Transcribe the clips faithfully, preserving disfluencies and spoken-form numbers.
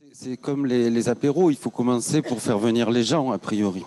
C'est comme les, les apéros, il faut commencer pour faire venir les gens, a priori.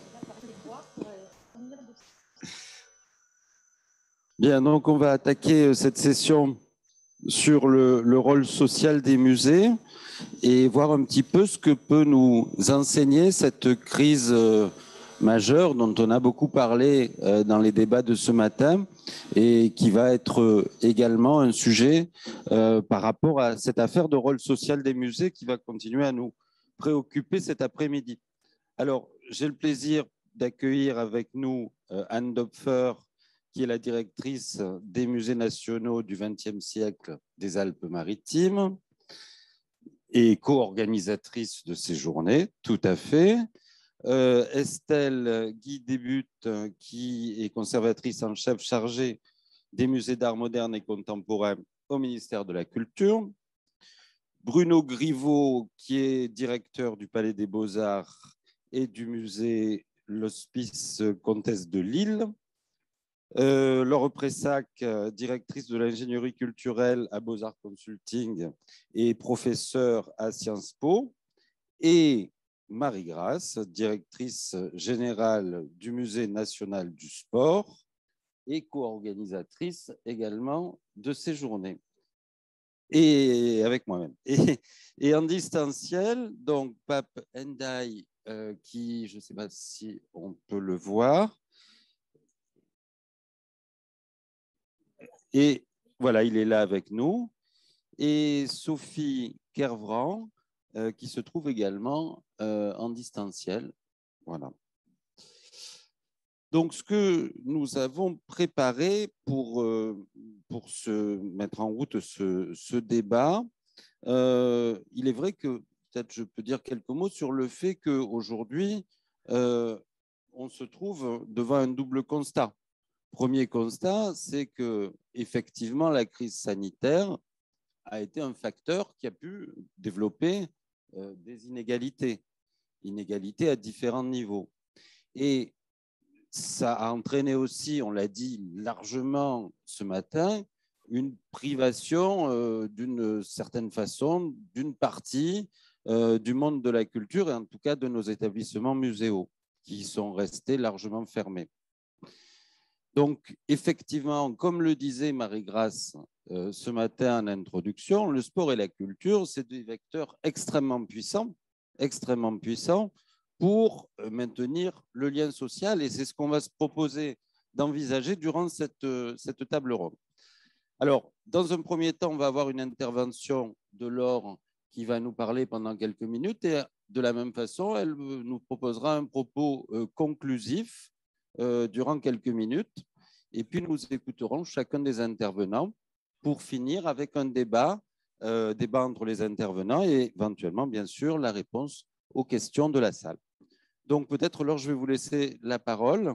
Bien, donc on va attaquer cette session sur le, le rôle social des musées et voir un petit peu ce que peut nous enseigner cette crise euh, majeure dont on a beaucoup parlé euh, dans les débats de ce matin et qui va être euh, également un sujet euh, par rapport à cette affaire de rôle social des musées qui va continuer à nous préoccuper cet après-midi. Alors, j'ai le plaisir d'accueillir avec nous euh, Anne Dopfer, qui est la directrice des musées nationaux du vingtième siècle des Alpes-Maritimes et co-organisatrice de ces journées, tout à fait. Euh, Estelle Guy-Débute, qui est conservatrice en chef chargée des musées d'art moderne et contemporain au ministère de la Culture. Bruno Griveau, qui est directeur du Palais des Beaux-Arts et du musée L'Hospice Comtesse de Lille. Euh, Laure Pressac, directrice de l'ingénierie culturelle à Beaux-Arts Consulting et professeure à Sciences Po. Et Marie Grasse, directrice générale du Musée national du sport et co-organisatrice également de ces journées. Et avec moi-même. Et, et en distanciel, donc Pape Ndiaye, euh, qui, je ne sais pas si on peut le voir. Et voilà, il est là avec nous. Et Sophie Kervran, euh, qui se trouve également euh, en distanciel. Voilà. Donc, ce que nous avons préparé pour, euh, pour se mettre en route ce, ce débat, euh, il est vrai que peut-être je peux dire quelques mots sur le fait qu'aujourd'hui, euh, on se trouve devant un double constat. Premier constat, c'est que effectivement la crise sanitaire a été un facteur qui a pu développer euh, des inégalités, inégalités à différents niveaux. Et ça a entraîné aussi, on l'a dit largement ce matin, une privation euh, d'une certaine façon d'une partie euh, du monde de la culture et en tout cas de nos établissements muséaux qui sont restés largement fermés. Donc, effectivement, comme le disait Marie-Grace euh, ce matin en introduction, le sport et la culture, c'est des vecteurs extrêmement puissants, extrêmement puissants pour maintenir le lien social. Et c'est ce qu'on va se proposer d'envisager durant cette, cette table ronde. Alors, dans un premier temps, on va avoir une intervention de Laure qui va nous parler pendant quelques minutes. Et de la même façon, elle nous proposera un propos euh, conclusif euh, durant quelques minutes. Et puis, nous écouterons chacun des intervenants pour finir avec un débat, euh, débat entre les intervenants et éventuellement, bien sûr, la réponse aux questions de la salle. Donc, peut-être, Laure, je vais vous laisser la parole.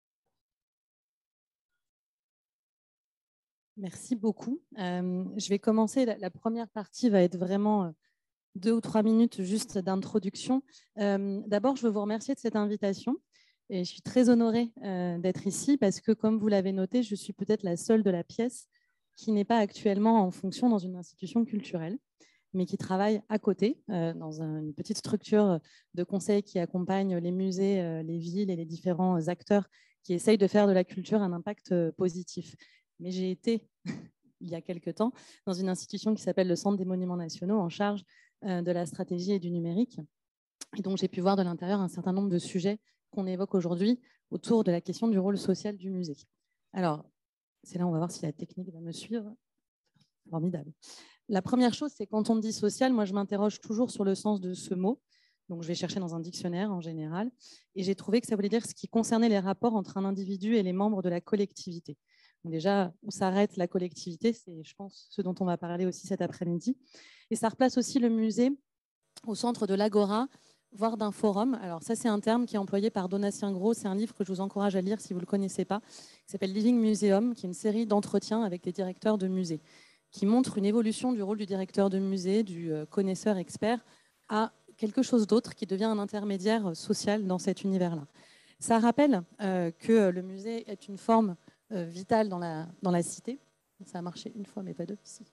Merci beaucoup. Euh, je vais commencer. La, la première partie va être vraiment euh, deux ou trois minutes juste d'introduction. Euh, D'abord, je veux vous remercier de cette invitation. Et je suis très honorée euh, d'être ici parce que, comme vous l'avez noté, je suis peut-être la seule de la pièce qui n'est pas actuellement en fonction dans une institution culturelle, mais qui travaille à côté, euh, dans un, une petite structure de conseil qui accompagne les musées, euh, les villes et les différents acteurs qui essayent de faire de la culture un impact euh, positif. Mais j'ai été, il y a quelque temps, dans une institution qui s'appelle le Centre des Monuments Nationaux, en charge euh, de la stratégie et du numérique. Et donc, j'ai pu voir de l'intérieur un certain nombre de sujets qu'on évoque aujourd'hui autour de la question du rôle social du musée. Alors, c'est là, on va voir si la technique va me suivre. Formidable. La première chose, c'est quand on dit social, moi, je m'interroge toujours sur le sens de ce mot. Donc, je vais chercher dans un dictionnaire en général. Et j'ai trouvé que ça voulait dire ce qui concernait les rapports entre un individu et les membres de la collectivité. Donc déjà, où s'arrête la collectivité, c'est, je pense, ce dont on va parler aussi cet après-midi. Et ça replace aussi le musée au centre de l'agora, voire d'un forum. Alors ça, c'est un terme qui est employé par Donatien Gros. C'est un livre que je vous encourage à lire si vous ne le connaissez pas, qui s'appelle Living Museum, qui est une série d'entretiens avec des directeurs de musées, qui montre une évolution du rôle du directeur de musée, du connaisseur expert, à quelque chose d'autre qui devient un intermédiaire social dans cet univers-là. Ça rappelle euh, que le musée est une forme euh, vitale dans la, dans la cité. Ça a marché une fois, mais pas deux. Si.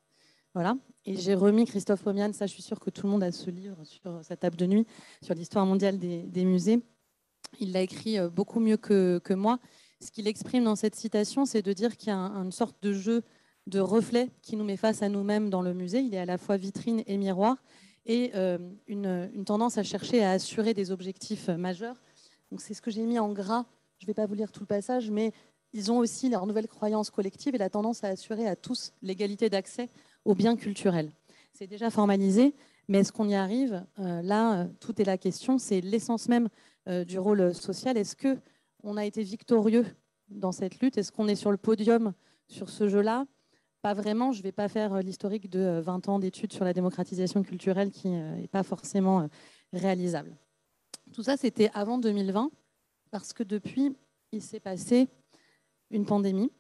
Voilà. Et j'ai remis Christophe Omian, ça je suis sûre que tout le monde a ce livre sur sa table de nuit, sur l'histoire mondiale des, des musées. Il l'a écrit beaucoup mieux que, que moi. Ce qu'il exprime dans cette citation, c'est de dire qu'il y a un, une sorte de jeu de reflet qui nous met face à nous-mêmes dans le musée. Il est à la fois vitrine et miroir, et euh, une, une tendance à chercher à assurer des objectifs majeurs. Donc c'est ce que j'ai mis en gras. Je ne vais pas vous lire tout le passage, mais ils ont aussi leur nouvelle croyance collective et la tendance à assurer à tous l'égalité d'accès aux biens culturels. C'est déjà formalisé, mais est-ce qu'on y arrive? euh, Là, tout est la question. C'est l'essence même euh, du rôle social. Est-ce qu'on a été victorieux dans cette lutte? Est-ce qu'on est sur le podium sur ce jeu-là? Pas vraiment. Je ne vais pas faire l'historique de vingt ans d'études sur la démocratisation culturelle qui n'est pas forcément réalisable. Tout ça, c'était avant deux mille vingt, parce que depuis, il s'est passé une pandémie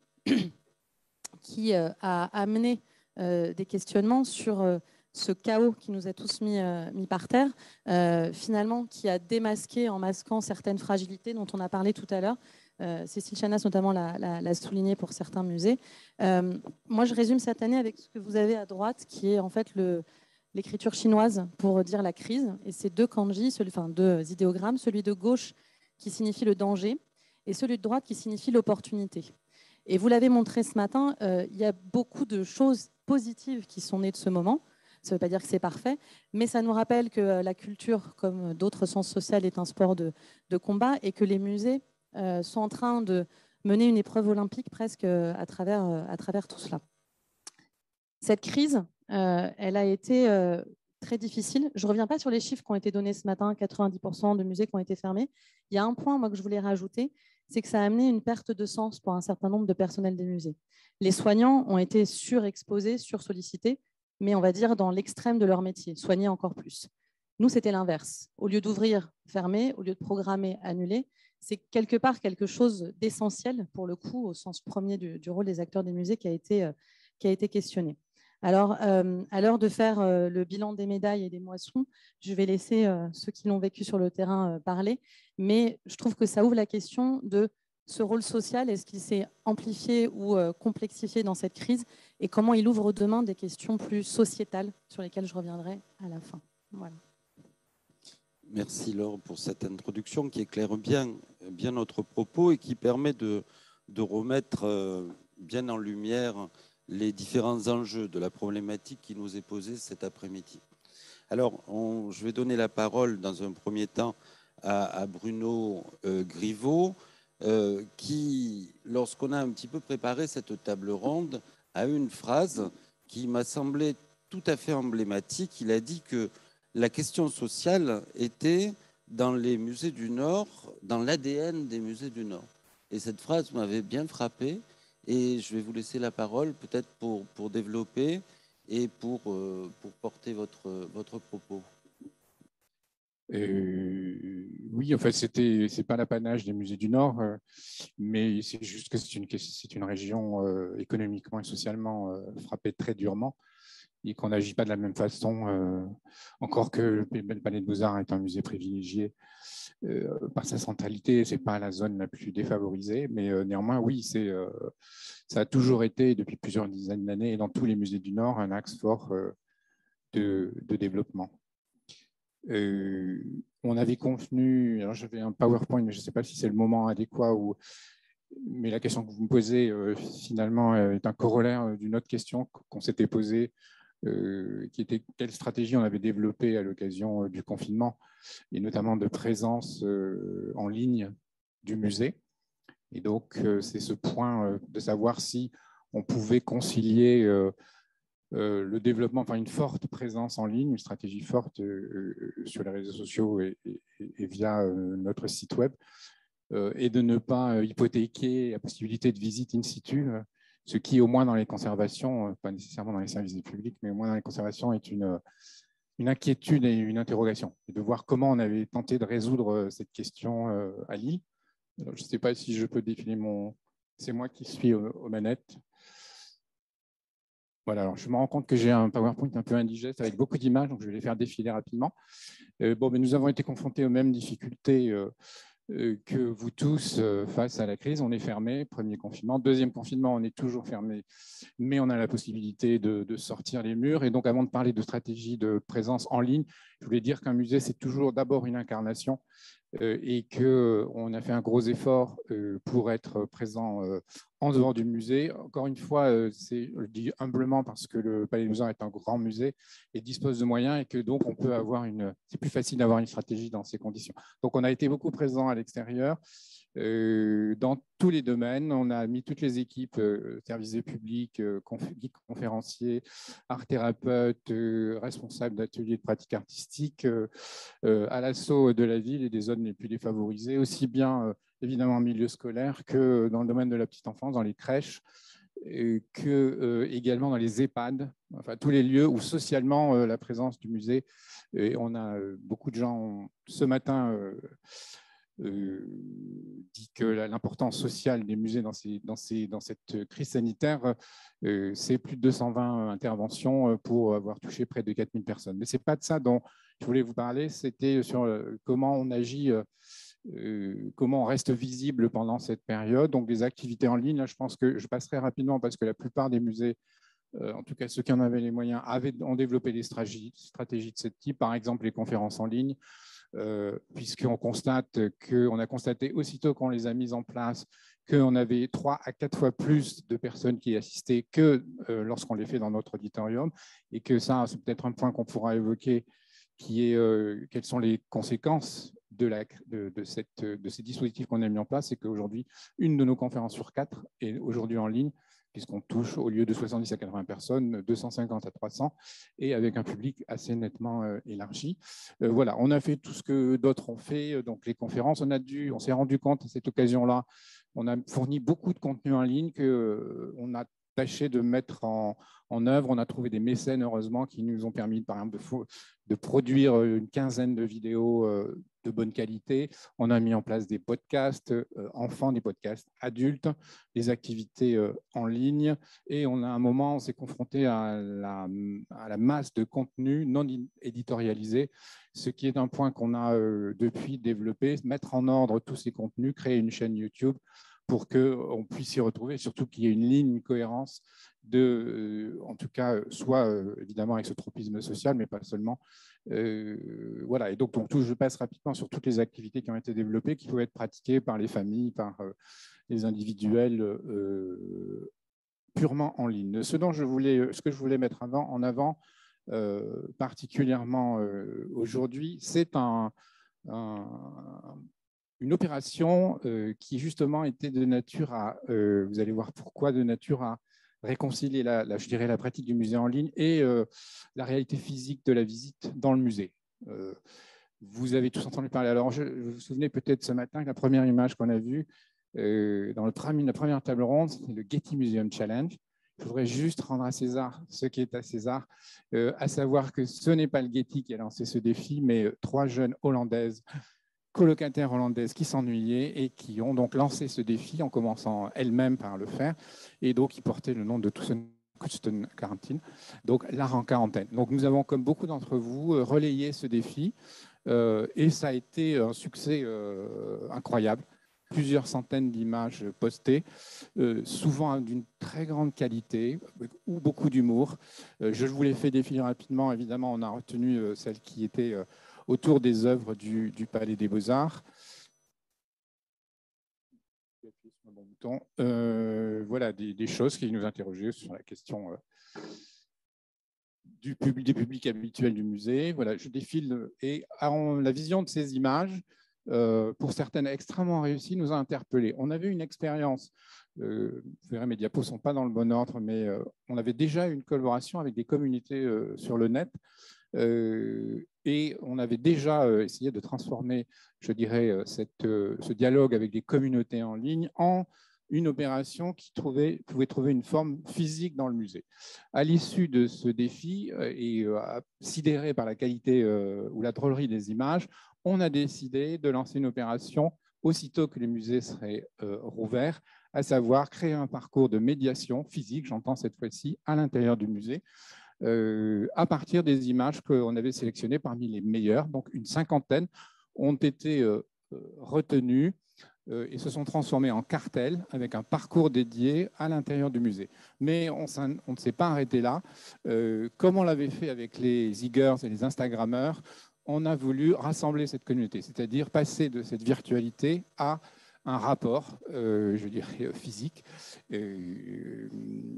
qui a amené des questionnements sur ce chaos qui nous a tous mis, mis par terre, euh, finalement, qui a démasqué en masquant certaines fragilités dont on a parlé tout à l'heure. Euh, Cécile Chanas, notamment, l'a souligné pour certains musées. Euh, moi, je résume cette année avec ce que vous avez à droite, qui est en fait le, l'écriture chinoise pour dire la crise. Et c'est deux kanji, celui, enfin deux idéogrammes, celui de gauche qui signifie le danger et celui de droite qui signifie l'opportunité. Et vous l'avez montré ce matin, euh, il y a beaucoup de choses positives qui sont nées de ce moment. Ça ne veut pas dire que c'est parfait, mais ça nous rappelle que la culture, comme d'autres sciences sociales, est un sport de, de combat et que les musées euh, sont en train de mener une épreuve olympique presque à travers, à travers tout cela. Cette crise, euh, elle a été euh, très difficile. Je ne reviens pas sur les chiffres qui ont été donnés ce matin, quatre-vingt-dix pour cent de musées qui ont été fermés. Il y a un point moi, que je voulais rajouter, c'est que ça a amené une perte de sens pour un certain nombre de personnels des musées. Les soignants ont été surexposés, sursollicités, mais on va dire dans l'extrême de leur métier, soigner encore plus. Nous, c'était l'inverse. Au lieu d'ouvrir, fermer, au lieu de programmer, annuler, c'est quelque part quelque chose d'essentiel, pour le coup, au sens premier du, du rôle des acteurs des musées qui a été, euh, qui a été questionné. Alors, euh, à l'heure de faire euh, le bilan des médailles et des moissons, je vais laisser euh, ceux qui l'ont vécu sur le terrain euh, parler, mais je trouve que ça ouvre la question de ce rôle social, est-ce qu'il s'est amplifié ou euh, complexifié dans cette crise, et comment il ouvre demain des questions plus sociétales sur lesquelles je reviendrai à la fin. Voilà. Merci Laure pour cette introduction qui éclaire bien, bien notre propos et qui permet de, de remettre euh, bien en lumière les différents enjeux de la problématique qui nous est posée cet après-midi. Alors, on, je vais donner la parole dans un premier temps à, à Bruno euh, Griveau, euh, qui, lorsqu'on a un petit peu préparé cette table ronde, a eu une phrase qui m'a semblé tout à fait emblématique. Il a dit que la question sociale était dans les musées du Nord, dans l'A D N des musées du Nord. Et cette phrase m'avait bien frappé. Et je vais vous laisser la parole peut-être pour, pour développer et pour, euh, pour porter votre, votre propos. Euh, oui, en fait, c'était, c'est pas l'apanage des musées du Nord, euh, mais c'est juste que c'est une, c'est une région euh, économiquement et socialement euh, frappée très durement et qu'on n'agit pas de la même façon, euh, encore que le Palais de Beaux-Arts est un musée privilégié euh, par sa centralité, c'est pas la zone la plus défavorisée, mais euh, néanmoins, oui, c'est, euh, ça a toujours été, depuis plusieurs dizaines d'années, et dans tous les musées du Nord, un axe fort euh, de, de développement. Euh, on avait convenu, alors j'avais un PowerPoint, mais je ne sais pas si c'est le moment adéquat, ou, mais la question que vous me posez euh, finalement euh, est un corollaire d'une autre question qu'on s'était posée, euh, qui était quelle stratégie on avait développée à l'occasion euh, du confinement, et notamment de présence euh, en ligne du musée. Et donc, euh, c'est ce point euh, de savoir si on pouvait concilier euh, Euh, le développement, enfin une forte présence en ligne, une stratégie forte euh, sur les réseaux sociaux et, et, et via euh, notre site web, euh, et de ne pas euh, hypothéquer la possibilité de visite in situ, euh, ce qui, au moins dans les conservations, euh, pas nécessairement dans les services publics, mais au moins dans les conservations, est une, une inquiétude et une interrogation, et de voir comment on avait tenté de résoudre cette question euh, à Lille. Alors, je ne sais pas si je peux défiler mon... C'est moi qui suis aux, aux manettes. Voilà, alors je me rends compte que j'ai un PowerPoint un peu indigeste avec beaucoup d'images, donc je vais les faire défiler rapidement. Euh, bon, mais nous avons été confrontés aux mêmes difficultés euh, euh, que vous tous, euh, face à la crise, on est fermé, premier confinement. Deuxième confinement, on est toujours fermé, mais on a la possibilité de, de sortir les murs. Et donc, avant de parler de stratégie de présence en ligne, je voulais dire qu'un musée, c'est toujours d'abord une incarnation euh, et qu'on a fait un gros effort euh, pour être présent euh, en dehors du musée. Encore une fois, euh, c'est, je le dis humblement parce que le Palais des Beaux-Arts est un grand musée et dispose de moyens et que donc on peut avoir une, c'est plus facile d'avoir une stratégie dans ces conditions. Donc on a été beaucoup présent à l'extérieur. Euh, dans tous les domaines, on a mis toutes les équipes, euh, services publics, euh, conf- guides conférenciers, art thérapeutes, euh, responsables d'ateliers de pratique artistique euh, euh, à l'assaut de la ville et des zones les plus défavorisées, aussi bien euh, évidemment en milieu scolaire que dans le domaine de la petite enfance, dans les crèches, et que euh, également dans les EHPAD, enfin tous les lieux où socialement euh, la présence du musée. Et on a euh, beaucoup de gens ce matin. Euh, Euh, dit que l'importance sociale des musées dans, ces, dans, ces, dans cette crise sanitaire, euh, c'est plus de deux cent vingt interventions pour avoir touché près de quatre mille personnes. Mais ce n'est pas de ça dont je voulais vous parler, c'était sur comment on agit, euh, comment on reste visible pendant cette période. Donc des activités en ligne, là, je pense que je passerai rapidement parce que la plupart des musées, euh, en tout cas ceux qui en avaient les moyens, avaient, ont développé des stratégies, stratégies de ce type, par exemple les conférences en ligne. Euh, puisqu'on constate qu'on a constaté aussitôt qu'on les a mises en place qu'on avait trois à quatre fois plus de personnes qui y assistaient que euh, lorsqu'on les fait dans notre auditorium, et que ça, c'est peut-être un point qu'on pourra évoquer, qui est euh, quelles sont les conséquences de, la, de, de, cette, de ces dispositifs qu'on a mis en place, c'est qu'aujourd'hui, une de nos conférences sur quatre est aujourd'hui en ligne, puisqu'on touche, au lieu de soixante-dix à quatre-vingts personnes, deux cent cinquante à trois cents, et avec un public assez nettement euh, élargi. Euh, voilà, on a fait tout ce que d'autres ont fait, donc les conférences, on a dû, on s'est rendu compte à cette occasion-là, on a fourni beaucoup de contenu en ligne qu'on euh, a tâché de mettre en, en œuvre. On a trouvé des mécènes, heureusement, qui nous ont permis, par exemple, de, de produire une quinzaine de vidéos euh, de bonne qualité. On a mis en place des podcasts euh, enfants, des podcasts adultes, des activités euh, en ligne. Et on a un moment, on s'est confronté à la, à la masse de contenu non éditorialisé, ce qui est un point qu'on a euh, depuis développé, mettre en ordre tous ces contenus, créer une chaîne YouTube pour qu'on puisse s'y retrouver, surtout qu'il y ait une ligne, une cohérence, de, euh, en tout cas, soit euh, évidemment avec ce tropisme social, mais pas seulement. Euh, voilà, et donc, donc tout, je passe rapidement sur toutes les activités qui ont été développées, qui peuvent être pratiquées par les familles, par euh, les individuels, euh, purement en ligne. Ce, dont je voulais, ce que je voulais mettre avant, en avant, euh, particulièrement euh, aujourd'hui, c'est un, un, une opération euh, qui justement était de nature à, euh, vous allez voir pourquoi, de nature à réconcilier la, la, je dirais, la pratique du musée en ligne et euh, la réalité physique de la visite dans le musée. Euh, vous avez tous entendu parler. Alors, je, je vous souvenez peut-être ce matin que la première image qu'on a vue euh, dans le, la première table ronde, c'est le Getty Museum Challenge. Je voudrais juste rendre à César ce qui est à César, euh, à savoir que ce n'est pas le Getty qui a lancé ce défi, mais euh, trois jeunes Hollandaises, colocataires hollandaises qui s'ennuyaient et qui ont donc lancé ce défi en commençant elles-mêmes par le faire, et donc qui portait le nom de Tussen Quarantine, donc l'art en quarantaine. Donc nous avons, comme beaucoup d'entre vous, relayé ce défi, euh, et ça a été un succès euh, incroyable. Plusieurs centaines d'images postées, euh, souvent d'une très grande qualité ou beaucoup d'humour. Euh, je vous les fais défiler rapidement. Évidemment, on a retenu euh, celles qui étaient euh, autour des œuvres du, du Palais des Beaux-Arts. Euh, voilà, des, des choses qui nous interrogeaient sur la question euh, du public, des publics habituels du musée. Voilà, je défile. Et en, la vision de ces images, euh, pour certaines extrêmement réussies, nous a interpellés. On avait une expérience, euh, vous verrez, mes diapos ne sont pas dans le bon ordre, mais euh, on avait déjà une collaboration avec des communautés euh, sur le net. Euh, et on avait déjà euh, essayé de transformer, je dirais, cette, euh, ce dialogue avec des communautés en ligne en une opération qui trouvait, pouvait trouver une forme physique dans le musée. À l'issue de ce défi, euh, et euh, sidéré par la qualité euh, ou la drôlerie des images, on a décidé de lancer une opération aussitôt que les musées seraient euh, rouverts, à savoir créer un parcours de médiation physique, j'entends cette fois-ci, à l'intérieur du musée, euh, à partir des images qu'on avait sélectionnées parmi les meilleures. Donc une cinquantaine ont été euh, retenus euh, et se sont transformés en cartels avec un parcours dédié à l'intérieur du musée. Mais on, on ne s'est pas arrêté là. Euh, comme on l'avait fait avec les ziggers et les Instagrammeurs, on a voulu rassembler cette communauté, c'est-à-dire passer de cette virtualité à un rapport, euh, je dirais, physique, euh,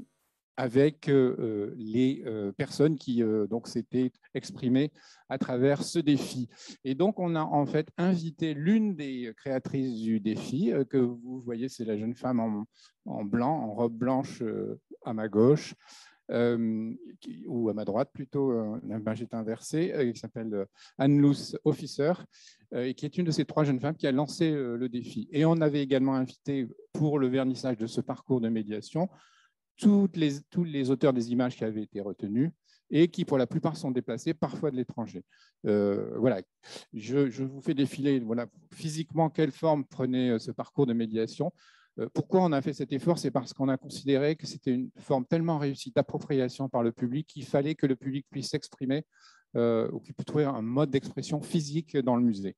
avec euh, les euh, personnes qui euh, donc s'étaient exprimées à travers ce défi. Et donc, on a en fait invité l'une des créatrices du défi, euh, que vous voyez, c'est la jeune femme en, en blanc, en robe blanche euh, à ma gauche, euh, qui, ou à ma droite plutôt, euh, l'image est inversée, euh, qui s'appelle Anne-Luce Officer, euh, et qui est une de ces trois jeunes femmes qui a lancé euh, le défi. Et on avait également invité, pour le vernissage de ce parcours de médiation, Toutes les, tous les auteurs des images qui avaient été retenus et qui, pour la plupart, sont déplacés, parfois de l'étranger. Euh, voilà, je, je vous fais défiler voilà, physiquement quelle forme prenait ce parcours de médiation. Euh, pourquoi on a fait cet effort? C'est parce qu'on a considéré que c'était une forme tellement réussie d'appropriation par le public qu'il fallait que le public puisse s'exprimer euh, ou qu'il puisse trouver un mode d'expression physique dans le musée.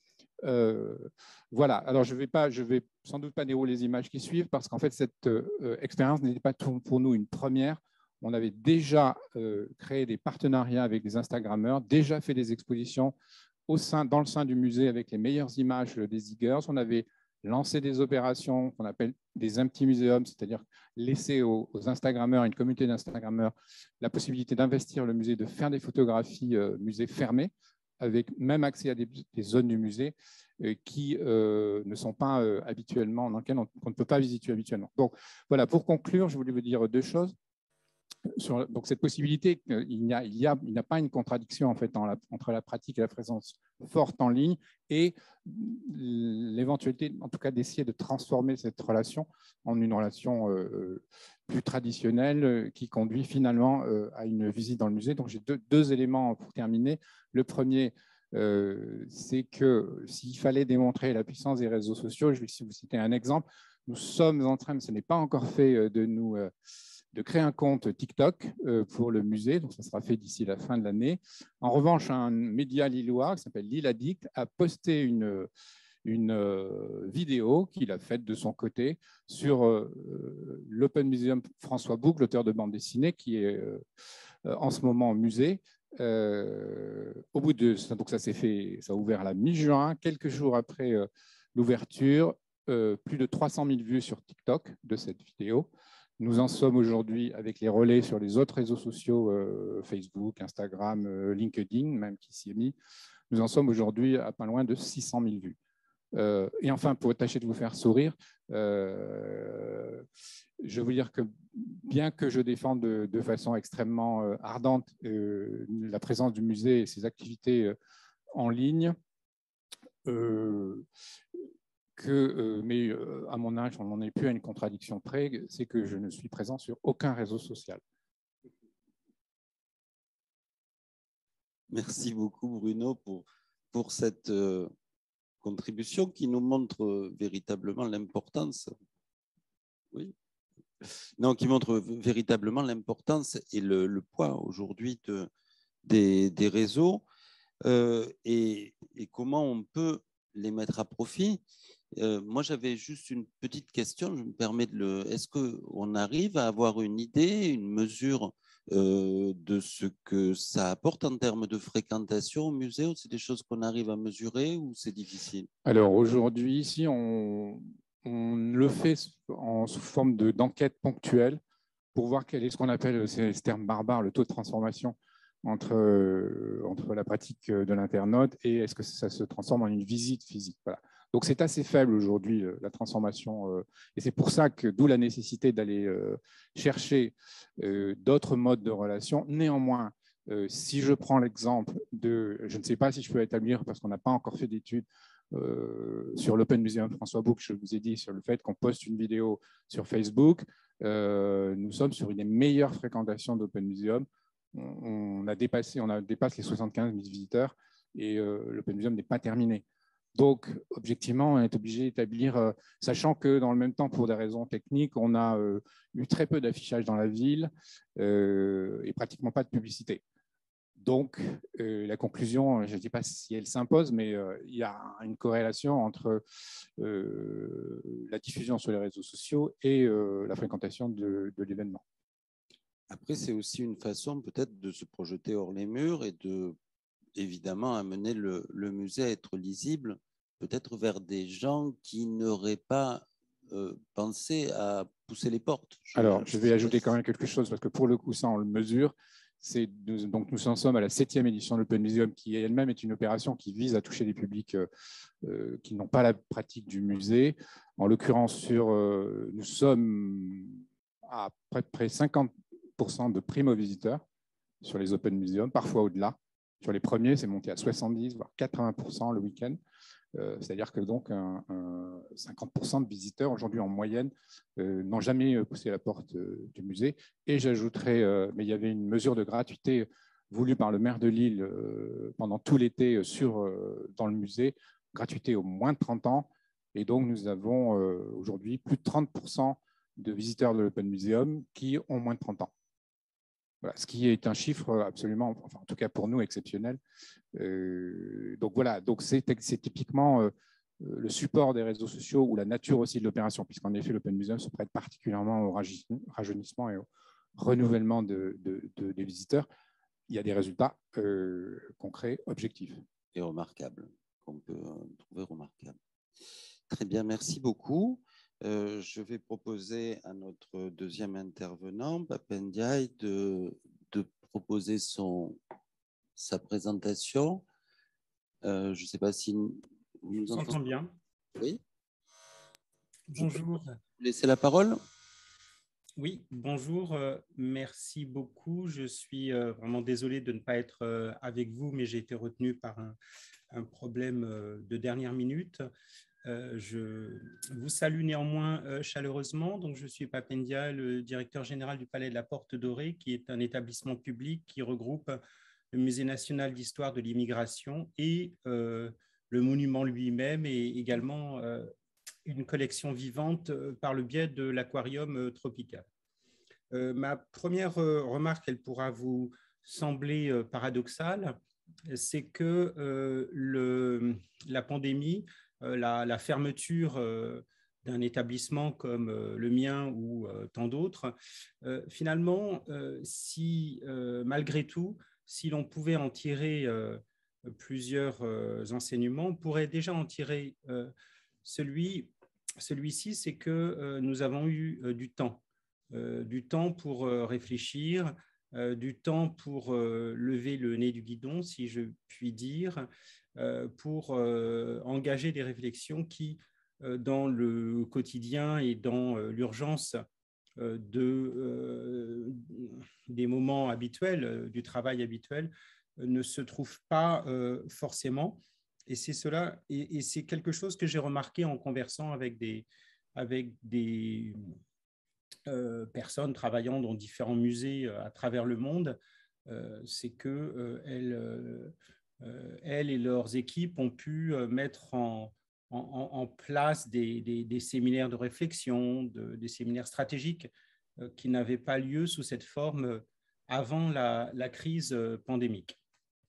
Euh, voilà, alors je ne vais, pas, je vais sans doute pas dérouler les images qui suivent parce qu'en fait, cette euh, expérience n'était pas pour nous une première. On avait déjà euh, créé des partenariats avec des Instagrammeurs, déjà fait des expositions au sein, dans le sein du musée avec les meilleures images des ziggers. On avait lancé des opérations qu'on appelle des empty museums, c'est-à-dire laisser aux, aux Instagrammeurs, une communauté d'Instagrammeurs, la possibilité d'investir le musée, de faire des photographies euh, musée fermées, avec même accès à des, des zones du musée euh, qui euh, ne sont pas euh, habituellement, dans lesquelles on, on ne peut pas visiter habituellement. Donc voilà, pour conclure, je voulais vous dire deux choses. Sur, donc cette possibilité, il n'y a, il y a, il n'y a pas une contradiction en fait en la, entre la pratique et la présence forte en ligne et l'éventualité, en tout cas, d'essayer de transformer cette relation en une relation euh, plus traditionnelle euh, qui conduit finalement euh, à une visite dans le musée. Donc j'ai deux, deux éléments pour terminer. Le premier, euh, c'est que s'il fallait démontrer la puissance des réseaux sociaux, je vais vous citer un exemple. Nous sommes en train, mais ce n'est pas encore fait, de nous euh, de créer un compte TikTok pour le musée, donc ça sera fait d'ici la fin de l'année. En revanche, un média lillois qui s'appelle Lille Addict a posté une, une vidéo qu'il a faite de son côté sur l'Open Museum François Bouc, l'auteur de bande dessinée, qui est en ce moment au musée. Euh, au bout de donc ça s'est fait, ça a ouvert à la mi-juin, quelques jours après euh, l'ouverture, euh, plus de trois cent mille vues sur TikTok de cette vidéo. Nous en sommes aujourd'hui avec les relais sur les autres réseaux sociaux, euh, Facebook, Instagram, euh, LinkedIn, même qui s'y est mis. Nous en sommes aujourd'hui à pas loin de six cent mille vues. Euh, et enfin, pour tâcher de vous faire sourire, euh, je veux vous dire que bien que je défende de, de façon extrêmement euh, ardente euh, la présence du musée et ses activités euh, en ligne, euh, que, euh, mais euh, à mon âge, on n'en est plus à une contradiction près, c'est que je ne suis présent sur aucun réseau social. Merci beaucoup Bruno pour, pour cette euh, contribution qui nous montre euh, véritablement l'importance. Oui. Non, qui montre véritablement l'importance et le, le poids aujourd'hui de, des, des réseaux euh, et, et comment on peut les mettre à profit. Euh, moi, j'avais juste une petite question, je me permets de le... Est-ce qu'on arrive à avoir une idée, une mesure euh, de ce que ça apporte en termes de fréquentation au musée, ou c'est des choses qu'on arrive à mesurer ou c'est difficile? Alors aujourd'hui, ici, on, on le fait en, sous forme d'enquête ponctuelle pour voir quel est ce qu'on appelle, c'est ce terme barbare, le taux de transformation entre, euh, entre la pratique de l'internaute et est-ce que ça se transforme en une visite physique. Voilà. Donc c'est assez faible aujourd'hui, euh, la transformation, euh, et c'est pour ça que d'où la nécessité d'aller euh, chercher euh, d'autres modes de relation. Néanmoins, euh, si je prends l'exemple de, je ne sais pas si je peux établir, parce qu'on n'a pas encore fait d'études euh, sur l'Open Museum François Bouc, je vous ai dit sur le fait qu'on poste une vidéo sur Facebook, euh, nous sommes sur une des meilleures fréquentations d'Open Museum. On, on a dépassé, on a dépassé les soixante-quinze mille visiteurs et euh, l'Open Museum n'est pas terminé. Donc, objectivement, on est obligé d'établir, euh, sachant que dans le même temps, pour des raisons techniques, on a euh, eu très peu d'affichage dans la ville euh, et pratiquement pas de publicité. donc, euh, la conclusion, je ne dis pas si elle s'impose, mais euh, il y a une corrélation entre euh, la diffusion sur les réseaux sociaux et euh, la fréquentation de, de l'événement. Après, c'est aussi une façon peut-être de se projeter hors les murs et de, évidemment, amener le, le musée à être lisible, peut-être vers des gens qui n'auraient pas euh, pensé à pousser les portes. Je, Alors, je vais ajouter quand même quelque chose, parce que pour le coup, ça, on le mesure. C'est, donc, nous en sommes à la septième édition de l'Open Museum, qui elle-même est une opération qui vise à toucher des publics euh, qui n'ont pas la pratique du musée. En l'occurrence, sur, euh, nous sommes à près, près cinquante pour cent de primo-visiteurs sur les Open Museum, parfois au-delà. Sur les premiers, c'est monté à soixante-dix, voire quatre-vingts pour cent le week-end. Euh, c'est-à-dire que donc un, un cinquante pour cent de visiteurs aujourd'hui en moyenne euh, n'ont jamais poussé la porte euh, du musée. Et j'ajouterais, euh, mais il y avait une mesure de gratuité voulue par le maire de Lille euh, pendant tout l'été sur, euh, dans le musée, gratuité aux moins de trente ans. Et donc nous avons euh, aujourd'hui plus de trente pour cent de visiteurs de l'Open Museum qui ont moins de trente ans. Voilà, ce qui est un chiffre absolument, enfin, en tout cas pour nous, exceptionnel. Euh, donc voilà, donc c'est typiquement euh, le support des réseaux sociaux ou la nature aussi de l'opération, puisqu'en effet, l'Open Museum se prête particulièrement au rajeunissement et au renouvellement de, de, de, des visiteurs. Il y a des résultats euh, concrets, objectifs. Et remarquables, qu'on peut trouver remarquables. Très bien, merci beaucoup. Euh, je vais proposer à notre deuxième intervenant, Pape Ndiaye, de, de proposer son, sa présentation. Euh, je ne sais pas si vous nous entendez. J'entends bien. Oui. Bonjour. Vous laissez la parole. Oui, bonjour. Euh, merci beaucoup. Je suis euh, vraiment désolé de ne pas être euh, avec vous, mais j'ai été retenu par un, un problème euh, de dernière minute. Euh, je vous salue néanmoins euh, chaleureusement. Donc, je suis Pape Ndiaye, le directeur général du Palais de la Porte Dorée, qui est un établissement public qui regroupe le Musée national d'histoire de l'immigration et euh, le monument lui-même, et également euh, une collection vivante par le biais de l'aquarium tropical. Euh, ma première euh, remarque, elle pourra vous sembler euh, paradoxale, c'est que euh, le, la pandémie, euh, la, la fermeture euh, d'un établissement comme euh, le mien ou euh, tant d'autres, euh, finalement, euh, si euh, malgré tout, si l'on pouvait en tirer euh, plusieurs euh, enseignements, on pourrait déjà en tirer euh, celui, celui-ci, c'est que euh, nous avons eu euh, du temps, euh, du temps pour euh, réfléchir, Euh, du temps pour euh, lever le nez du guidon, si je puis dire, euh, pour euh, engager des réflexions qui, euh, dans le quotidien et dans euh, l'urgence euh, de, euh, des moments habituels, euh, du travail habituel, euh, ne se trouvent pas euh, forcément. Et c'est cela, et, et c'est quelque chose que j'ai remarqué en conversant avec des, avec des Euh, personnes travaillant dans différents musées euh, à travers le monde, euh, c'est qu'elles euh, euh, elles et leurs équipes ont pu euh, mettre en, en, en place des, des, des séminaires de réflexion, de, des séminaires stratégiques euh, qui n'avaient pas lieu sous cette forme avant la, la crise pandémique.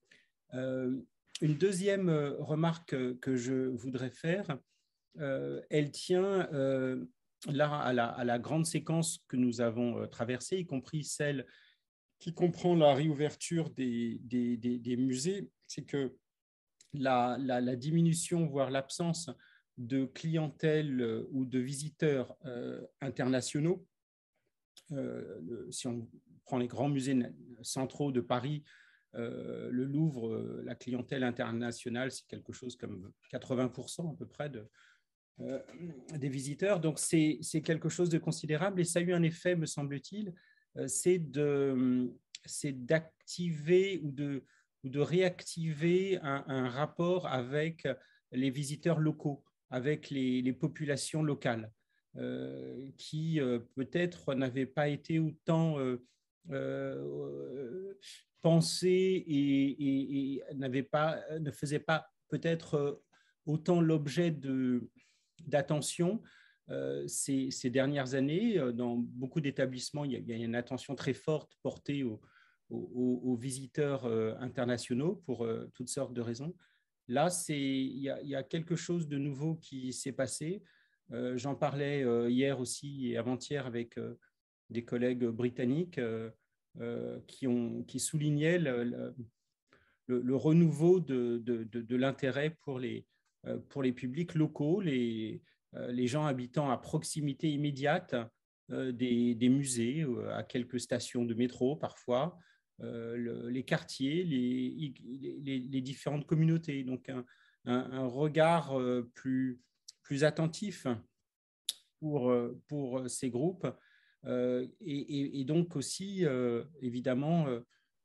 Euh, une deuxième remarque que je voudrais faire, euh, elle tient euh, là, à la, à la grande séquence que nous avons euh, traversée, y compris celle qui comprend la réouverture des, des, des, des musées, c'est que la, la, la diminution, voire l'absence de clientèle euh, ou de visiteurs euh, internationaux, euh, le, si on prend les grands musées centraux de Paris, euh, le Louvre, euh, la clientèle internationale, c'est quelque chose comme quatre-vingts pour cent à peu près de, Euh, des visiteurs. Donc, c'est quelque chose de considérable et ça a eu un effet, me semble-t-il, euh, c'est d'activer ou de, ou de réactiver un, un rapport avec les visiteurs locaux, avec les, les populations locales, euh, qui euh, peut-être n'avaient pas été autant euh, euh, pensées et, et, et n'avaient pas, ne faisaient pas peut-être autant l'objet de d'attention euh, ces, ces dernières années. Dans beaucoup d'établissements, il, il y a une attention très forte portée au, aux, aux visiteurs internationaux pour toutes sortes de raisons. Là, il y, y a quelque chose de nouveau qui s'est passé. Euh, J'en parlais euh, hier aussi et avant-hier avec euh, des collègues britanniques euh, euh, qui, ont, qui soulignaient le, le, le, le renouveau de, de, de, de l'intérêt pour les, euh, pour les publics locaux, les, euh, les gens habitant à proximité immédiate euh, des, des musées, euh, à quelques stations de métro parfois, euh, le, les quartiers, les, les, les, différentes communautés. Donc un, un, un regard euh, plus, plus attentif pour, pour ces groupes euh, et, et, et, donc aussi euh, évidemment euh,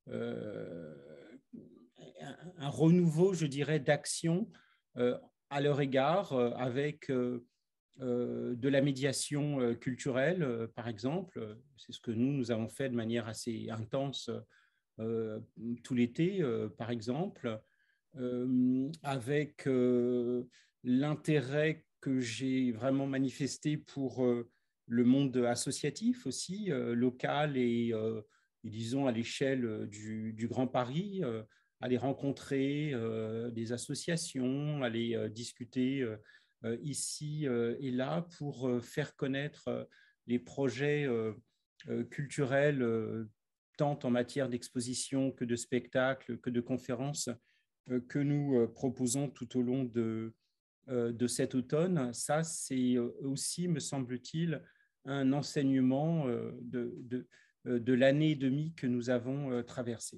un, un renouveau, je dirais, d'action euh, à leur égard euh, avec euh, euh, de la médiation euh, culturelle, euh, par exemple. C'est ce que nous, nous avons fait de manière assez intense euh, tout l'été, euh, par exemple, euh, avec euh, l'intérêt que j'ai vraiment manifesté pour euh, le monde associatif aussi, euh, local et, euh, et disons à l'échelle du, du Grand Paris, euh, aller rencontrer euh, des associations, aller euh, discuter euh, ici euh, et là pour euh, faire connaître euh, les projets euh, euh, culturels euh, tant en matière d'exposition que de spectacles, que de conférences euh, que nous euh, proposons tout au long de, euh, de cet automne. Ça, c'est aussi, me semble-t-il, un enseignement euh, de, de, de l'année et demie que nous avons euh, traversée.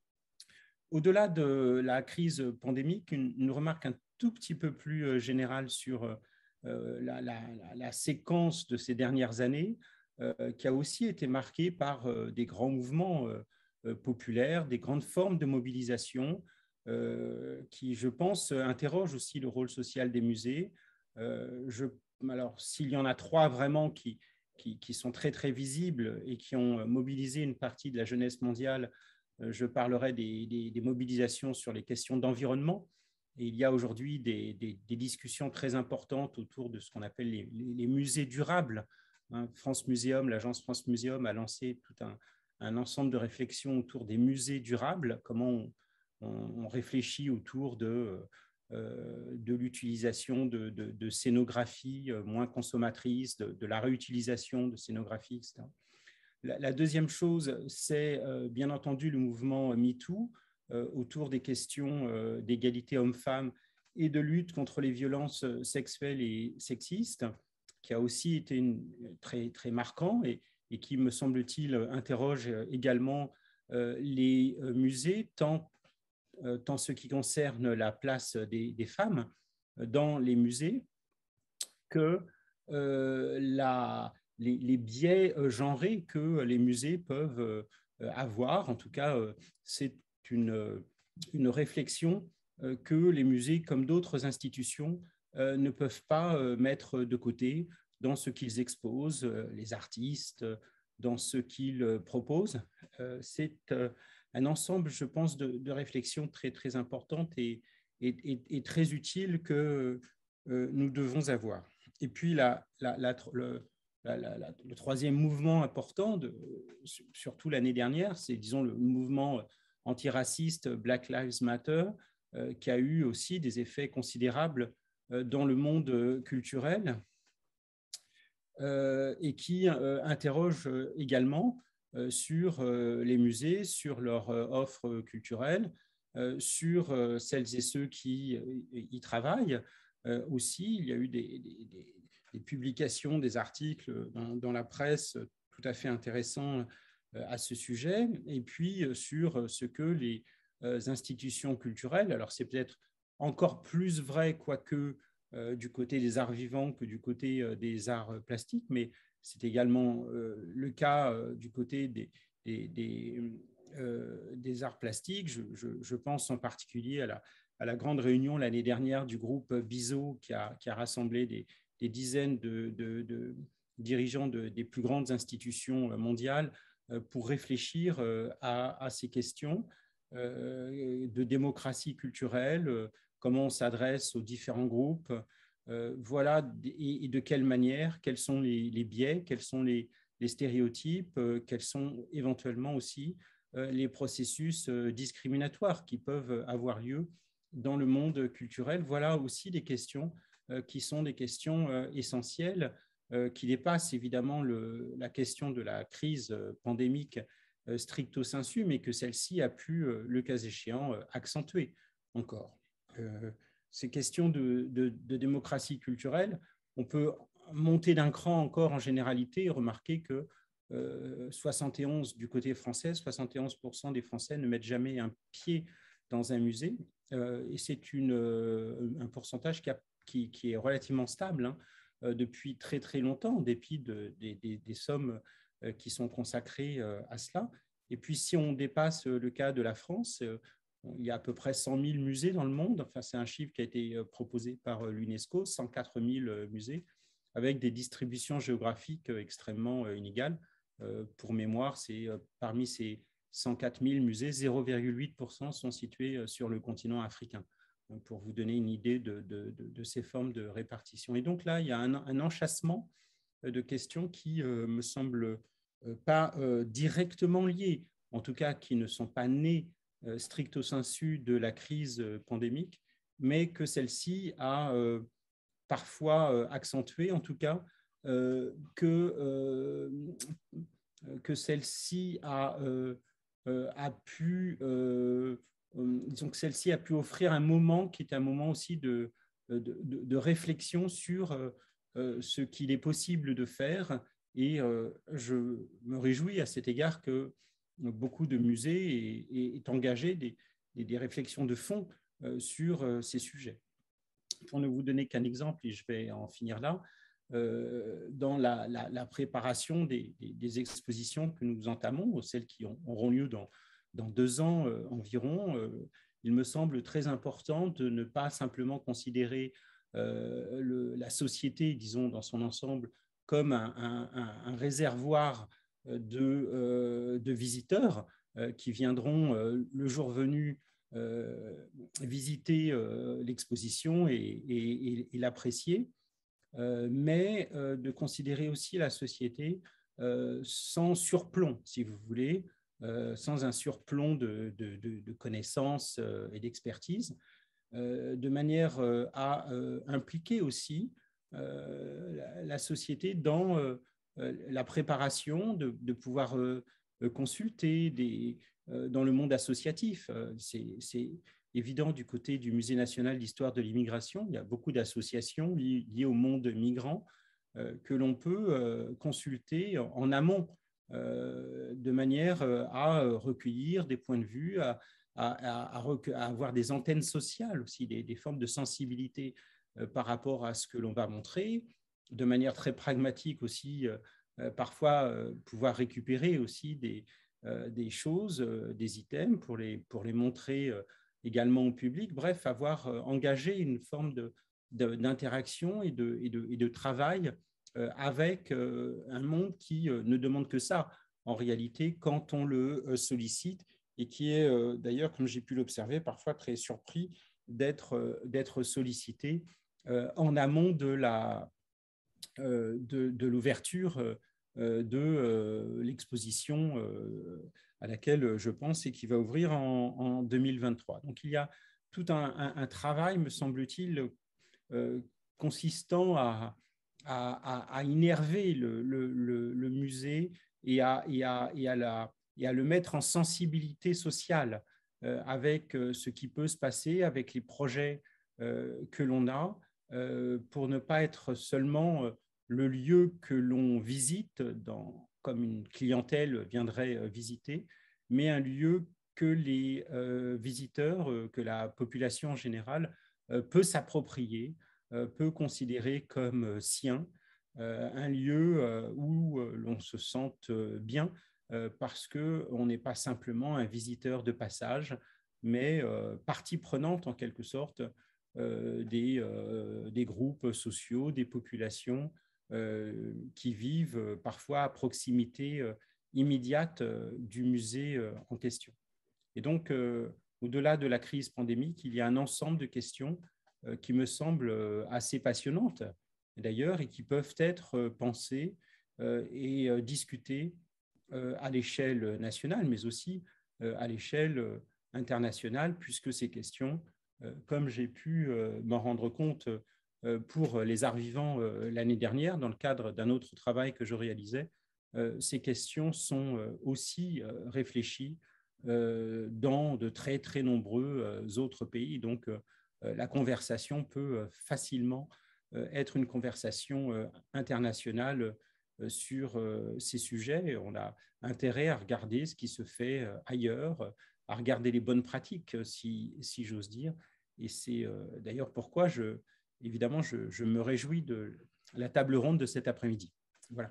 Au-delà de la crise pandémique, une, une remarque un tout petit peu plus générale sur euh, la, la, la séquence de ces dernières années, euh, qui a aussi été marquée par euh, des grands mouvements euh, populaires, des grandes formes de mobilisation, euh, qui, je pense, interrogent aussi le rôle social des musées. Euh, je, alors, s'il y en a trois vraiment qui, qui, qui sont très, très visibles et qui ont mobilisé une partie de la jeunesse mondiale, je parlerai des, des, des mobilisations sur les questions d'environnement. Et il y a aujourd'hui des, des, des discussions très importantes autour de ce qu'on appelle les, les, les musées durables. Hein, France Museum, l'agence France Museum a lancé tout un, un ensemble de réflexions autour des musées durables, comment on, on, on réfléchit autour de, euh, de l'utilisation de, de, de scénographie moins consommatrice, de, de la réutilisation de scénographie, et cetera. La, la deuxième chose, c'est euh, bien entendu le mouvement MeToo euh, autour des questions euh, d'égalité homme-femme et de lutte contre les violences sexuelles et sexistes, qui a aussi été une, très, très marquant et, et qui, me semble-t-il, interroge également euh, les musées, tant, euh, tant ce qui concerne la place des, des femmes dans les musées que euh, la Les, les biais genrés que les musées peuvent avoir. En tout cas, c'est une, une réflexion que les musées, comme d'autres institutions, ne peuvent pas mettre de côté dans ce qu'ils exposent, les artistes, dans ce qu'ils proposent. C'est un ensemble, je pense, de, de réflexions très, très importantes et, et, et très utiles que nous devons avoir. Et puis, la, la, la, le, La, la, la, le troisième mouvement important, de, surtout l'année dernière, c'est, disons, le mouvement antiraciste Black Lives Matter, euh, qui a eu aussi des effets considérables euh, dans le monde culturel euh, et qui euh, interroge également euh, sur euh, les musées, sur leur euh, offre culturelle, euh, sur euh, celles et ceux qui euh, y travaillent. Euh, aussi, il y a eu des, des, des des publications, des articles dans, dans la presse tout à fait intéressants à ce sujet, et puis sur ce que les institutions culturelles, alors c'est peut-être encore plus vrai, quoique euh, du côté des arts vivants que du côté euh, des arts plastiques, mais c'est également euh, le cas euh, du côté des, des, des, euh, des arts plastiques. Je, je, je pense en particulier à la, à la grande réunion l'année dernière du groupe BISO qui a, qui a rassemblé des des dizaines de, de, de dirigeants de, des plus grandes institutions mondiales pour réfléchir à, à ces questions de démocratie culturelle, comment on s'adresse aux différents groupes, voilà, et, et de quelle manière, quels sont les, les biais, quels sont les, les stéréotypes, quels sont éventuellement aussi les processus discriminatoires qui peuvent avoir lieu dans le monde culturel. Voilà aussi des questions qui sont des questions essentielles, qui dépassent évidemment le, la question de la crise pandémique stricto sensu, mais que celle-ci a pu, le cas échéant, accentuer encore. Euh, ces questions de, de, de démocratie culturelle, on peut monter d'un cran encore en généralité et remarquer que euh, soixante et onze du côté français, soixante et onze pour cent des Français ne mettent jamais un pied dans un musée, euh, et c'est une, euh, un pourcentage qui, a, qui, qui est relativement stable hein, euh, depuis très très longtemps, en dépit de, de, de, des sommes euh, qui sont consacrées euh, à cela. Et puis si on dépasse le cas de la France, euh, il y a à peu près cent mille musées dans le monde. Enfin, c'est un chiffre qui a été proposé par l'UNESCO, cent quatre mille musées, avec des distributions géographiques extrêmement inégales. Pour mémoire, c'est parmi ces cent quatre mille musées, zéro virgule huit pour cent sont situés sur le continent africain, pour vous donner une idée de, de, de, de ces formes de répartition. Et donc là, il y a un, un enchâssement de questions qui euh, me semblent pas euh, directement liées, en tout cas qui ne sont pas nées stricto sensu de la crise pandémique, mais que celle-ci a euh, parfois euh, accentué, en tout cas, euh, que, euh, que celle-ci a, euh, a pu, euh, disons que celle-ci a pu offrir un moment qui est un moment aussi de, de, de, de réflexion sur euh, ce qu'il est possible de faire. Et euh, je me réjouis à cet égard que beaucoup de musées est engagé des, des, des réflexions de fond euh, sur euh, ces sujets. Pour ne vous donner qu'un exemple, et je vais en finir là, euh, dans la, la, la préparation des, des, des expositions que nous entamons, celles qui ont, auront lieu dans, dans deux ans euh, environ, euh, il me semble très important de ne pas simplement considérer euh, le, la société, disons, dans son ensemble, comme un, un, un réservoir De, euh, de visiteurs euh, qui viendront euh, le jour venu euh, visiter euh, l'exposition et, et, et l'apprécier, euh, mais euh, de considérer aussi la société euh, sans surplomb, si vous voulez, euh, sans un surplomb de, de, de, de connaissances euh, et d'expertise, euh, de manière euh, à euh, impliquer aussi euh, la, la société dans euh, la préparation, de, de pouvoir euh, consulter des, euh, dans le monde associatif. C'est évident du côté du Musée national d'histoire de l'immigration, il y a beaucoup d'associations liées, liées au monde migrant euh, que l'on peut euh, consulter en, en amont, euh, de manière à recueillir des points de vue, à, à, à, à avoir des antennes sociales aussi, des, des formes de sensibilité euh, par rapport à ce que l'on va montrer, de manière très pragmatique aussi, euh, parfois euh, pouvoir récupérer aussi des, euh, des choses, euh, des items pour les, pour les montrer euh, également au public. Bref, avoir euh, engagé une forme de, de, d'interaction et de, et, de, et de travail euh, avec euh, un monde qui euh, ne demande que ça, en réalité, quand on le euh, sollicite, et qui est euh, d'ailleurs, comme j'ai pu l'observer, parfois très surpris d'être euh, d'être sollicité euh, en amont de la euh, de, de l'ouverture euh, de euh, l'exposition euh, à laquelle je pense et qui va ouvrir en, en deux mille vingt-trois. Donc il y a tout un, un, un travail, me semble-t-il, euh, consistant à, à, à innerver le, le, le, le musée et à, et, à, et, à la, et à le mettre en sensibilité sociale euh, avec euh, ce qui peut se passer, avec les projets euh, que l'on a, euh, pour ne pas être seulement euh, le lieu que l'on visite, dans, comme une clientèle viendrait visiter, mais un lieu que les euh, visiteurs, euh, que la population en général euh, peut s'approprier, euh, peut considérer comme euh, sien, euh, un lieu euh, où euh, l'on se sente bien, euh, parce qu'on n'est pas simplement un visiteur de passage, mais euh, partie prenante en quelque sorte euh, des, euh, des groupes sociaux, des populations euh, qui vivent parfois à proximité euh, immédiate euh, du musée euh, en question. Et donc, euh, au-delà de la crise pandémique, il y a un ensemble de questions euh, qui me semblent euh, assez passionnantes, d'ailleurs, et qui peuvent être euh, pensées euh, et euh, discutées euh, à l'échelle nationale, mais aussi euh, à l'échelle euh, internationale, puisque ces questions, euh, comme j'ai pu euh, m'en rendre compte euh, pour les arts vivants euh, l'année dernière, dans le cadre d'un autre travail que je réalisais, euh, ces questions sont euh, aussi euh, réfléchies euh, dans de très, très nombreux euh, autres pays. Donc, euh, la conversation peut euh, facilement euh, être une conversation euh, internationale euh, sur euh, ces sujets. On a intérêt à regarder ce qui se fait euh, ailleurs, à regarder les bonnes pratiques, si, si j'ose dire. Et c'est euh, d'ailleurs pourquoi, je, évidemment, je, je me réjouis de la table ronde de cet après-midi. Voilà.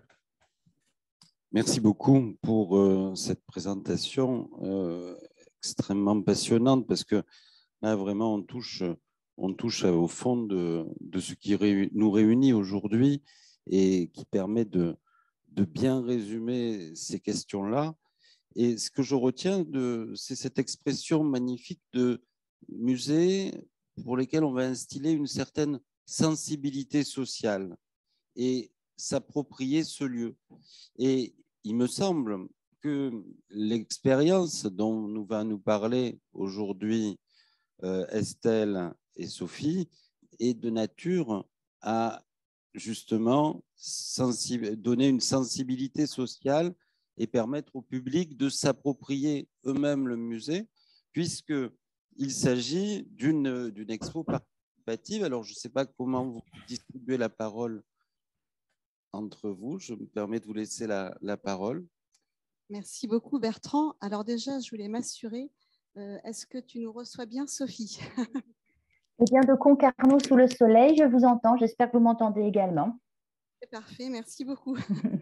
Merci beaucoup pour euh, cette présentation euh, extrêmement passionnante, parce que là, vraiment, on touche, on touche au fond de, de ce qui réu- nous réunit aujourd'hui et qui permet de, de bien résumer ces questions-là. Et ce que je retiens, de, c'est cette expression magnifique de musée pour lesquels on va instiller une certaine sensibilité sociale et s'approprier ce lieu. Et il me semble que l'expérience dont nous va nous parler aujourd'hui euh, Estelle et Sophie est de nature à justement donner une sensibilité sociale et permettre au public de s'approprier eux-mêmes le musée, puisqu'il s'agit d'une d'une expo participative. Alors, je ne sais pas comment vous distribuez la parole entre vous. Je me permets de vous laisser la, la parole. Merci beaucoup, Bertrand. Alors déjà, je voulais m'assurer, euh, est-ce que tu nous reçois bien, Sophie? Eh bien, de Concarneau sous le soleil, je vous entends. J'espère que vous m'entendez également. C'est parfait, merci beaucoup.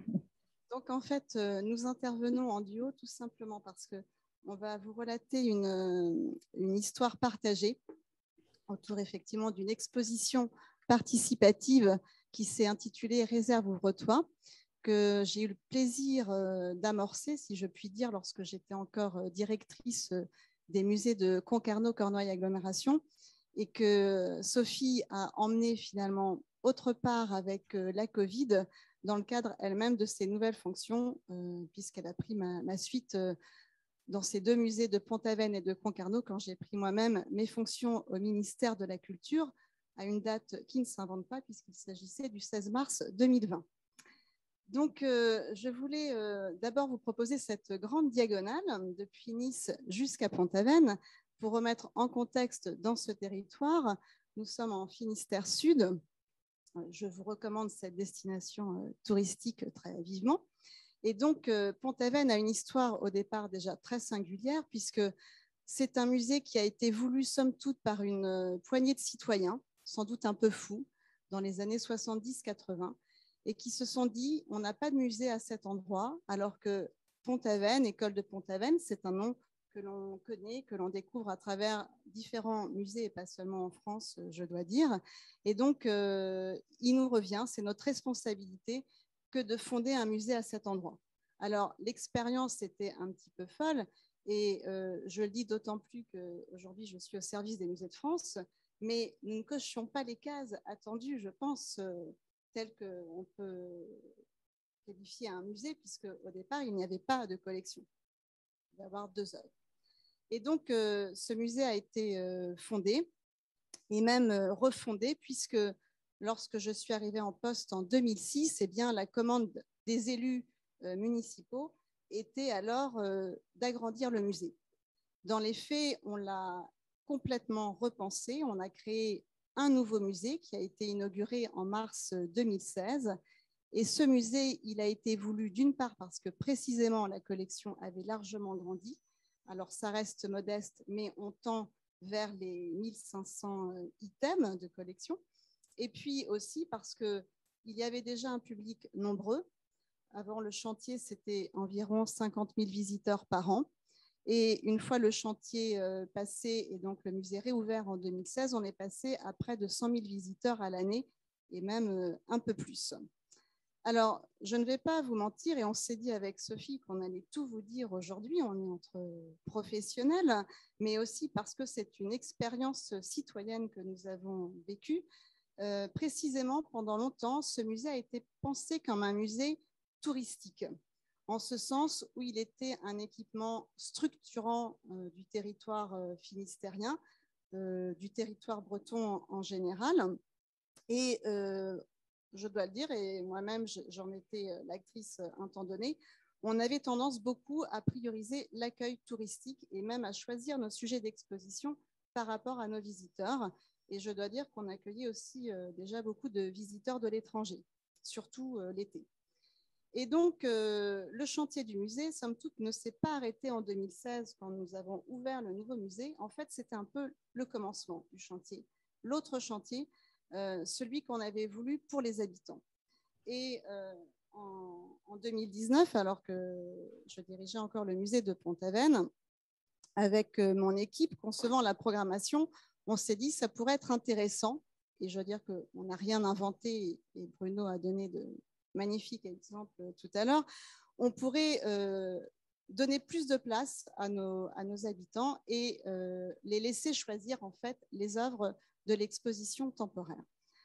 Donc, en fait, euh, nous intervenons en duo tout simplement parce qu'on va vous relater une, une histoire partagée autour effectivement d'une exposition participative qui s'est intitulée « Réserve ouvre-toi », que j'ai eu le plaisir d'amorcer, si je puis dire, lorsque j'étais encore directrice des musées de Concarneau, Cornouailles Agglomération, et que Sophie a emmené finalement autre part avec la Covid, dans le cadre elle-même de ses nouvelles fonctions, puisqu'elle a pris ma, ma suite dans ces deux musées de Pont-Aven et de Concarneau, quand j'ai pris moi-même mes fonctions au ministère de la Culture, à une date qui ne s'invente pas, puisqu'il s'agissait du seize mars deux mille vingt. Donc, euh, je voulais euh, d'abord vous proposer cette grande diagonale depuis Nice jusqu'à Pont-Aven pour remettre en contexte dans ce territoire. Nous sommes en Finistère Sud. Je vous recommande cette destination euh, touristique très vivement. Et donc, euh, Pont-Aven a une histoire au départ déjà très singulière, puisque c'est un musée qui a été voulu, somme toute, par une euh, poignée de citoyens, sans doute un peu fous, dans les années soixante-dix quatre-vingt, et qui se sont dit, on n'a pas de musée à cet endroit, alors que Pont-Aven, École de Pont-Aven, c'est un nom que l'on connaît, que l'on découvre à travers différents musées, et pas seulement en France, je dois dire. Et donc, euh, il nous revient, c'est notre responsabilité que de fonder un musée à cet endroit. Alors, l'expérience était un petit peu folle, et euh, je le dis d'autant plus qu'aujourd'hui, je suis au service des musées de France, mais nous ne cochions pas les cases attendues, je pense, euh, tel qu'on peut qualifier un musée, puisque au départ, il n'y avait pas de collection. Il va y avoir deux œuvres. Et donc, euh, ce musée a été euh, fondé et même euh, refondé, puisque lorsque je suis arrivée en poste en deux mille six, eh bien, la commande des élus euh, municipaux était alors euh, d'agrandir le musée. Dans les faits, on l'a complètement repensé. On a créé un nouveau musée qui a été inauguré en mars deux mille seize. Et ce musée, il a été voulu d'une part parce que précisément la collection avait largement grandi. Alors ça reste modeste, mais on tend vers les mille cinq cents items de collection. Et puis aussi parce qu'il y avait déjà un public nombreux. Avant le chantier, c'était environ cinquante mille visiteurs par an. Et une fois le chantier euh, passé et donc le musée réouvert en deux mille seize, on est passé à près de cent mille visiteurs à l'année et même euh, un peu plus. Alors, je ne vais pas vous mentir, et on s'est dit avec Sophie qu'on allait tout vous dire aujourd'hui, on est entre professionnels, mais aussi parce que c'est une expérience citoyenne que nous avons vécue. Euh, précisément, pendant longtemps, ce musée a été pensé comme un musée touristique. en ce sens où il était un équipement structurant euh, du territoire euh, finistérien, euh, du territoire breton en, en général. Et euh, je dois le dire, et moi-même j'en étais l'actrice un temps donné, on avait tendance beaucoup à prioriser l'accueil touristique et même à choisir nos sujets d'exposition par rapport à nos visiteurs. Et je dois dire qu'on accueillait aussi euh, déjà beaucoup de visiteurs de l'étranger, surtout euh, l'été. Et donc, euh, le chantier du musée, somme toute, ne s'est pas arrêté en deux mille seize quand nous avons ouvert le nouveau musée. En fait, c'était un peu le commencement du chantier. L'autre chantier, euh, celui qu'on avait voulu pour les habitants. Et euh, en, en deux mille dix-neuf, alors que je dirigeais encore le musée de Pont-Aven, avec euh, mon équipe concevant la programmation, on s'est dit que ça pourrait être intéressant. Et je veux dire qu'on n'a rien inventé, et Bruno a donné de magnifiques exemples tout à l'heure. On pourrait euh, donner plus de place à nos, à nos habitants et euh, les laisser choisir en fait les œuvres de l'exposition temporaire.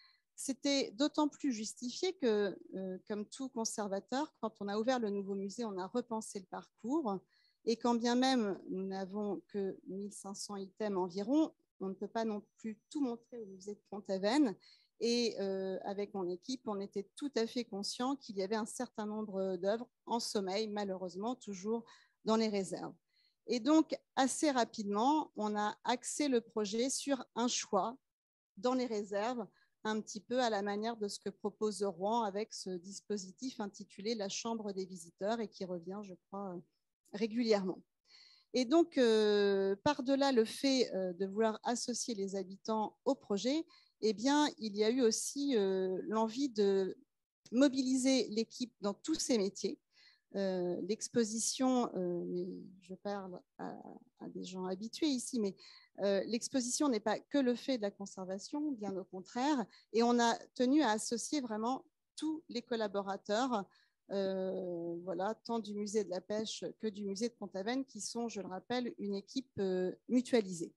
C'était d'autant plus justifié que, euh, comme tout conservateur, quand on a ouvert le nouveau musée, on a repensé le parcours. Et quand bien même nous n'avons que mille cinq cents items environ, on ne peut pas non plus tout montrer au musée de Pont-Aven. Et euh, avec mon équipe, on était tout à fait conscient qu'il y avait un certain nombre d'œuvres en sommeil, malheureusement, toujours dans les réserves. Et donc, assez rapidement, on a axé le projet sur un choix dans les réserves, un petit peu à la manière de ce que propose Rouen avec ce dispositif intitulé La Chambre des visiteurs et qui revient, je crois, régulièrement. Et donc, euh, par-delà le fait euh, de vouloir associer les habitants au projet, eh bien, il y a eu aussi euh, l'envie de mobiliser l'équipe dans tous ses métiers. Euh, l'exposition, euh, je parle à, à des gens habitués ici, mais euh, l'exposition n'est pas que le fait de la conservation, bien au contraire, et on a tenu à associer vraiment tous les collaborateurs, euh, voilà, tant du musée de la pêche que du musée de Pont-Aven, qui sont, je le rappelle, une équipe euh, mutualisée.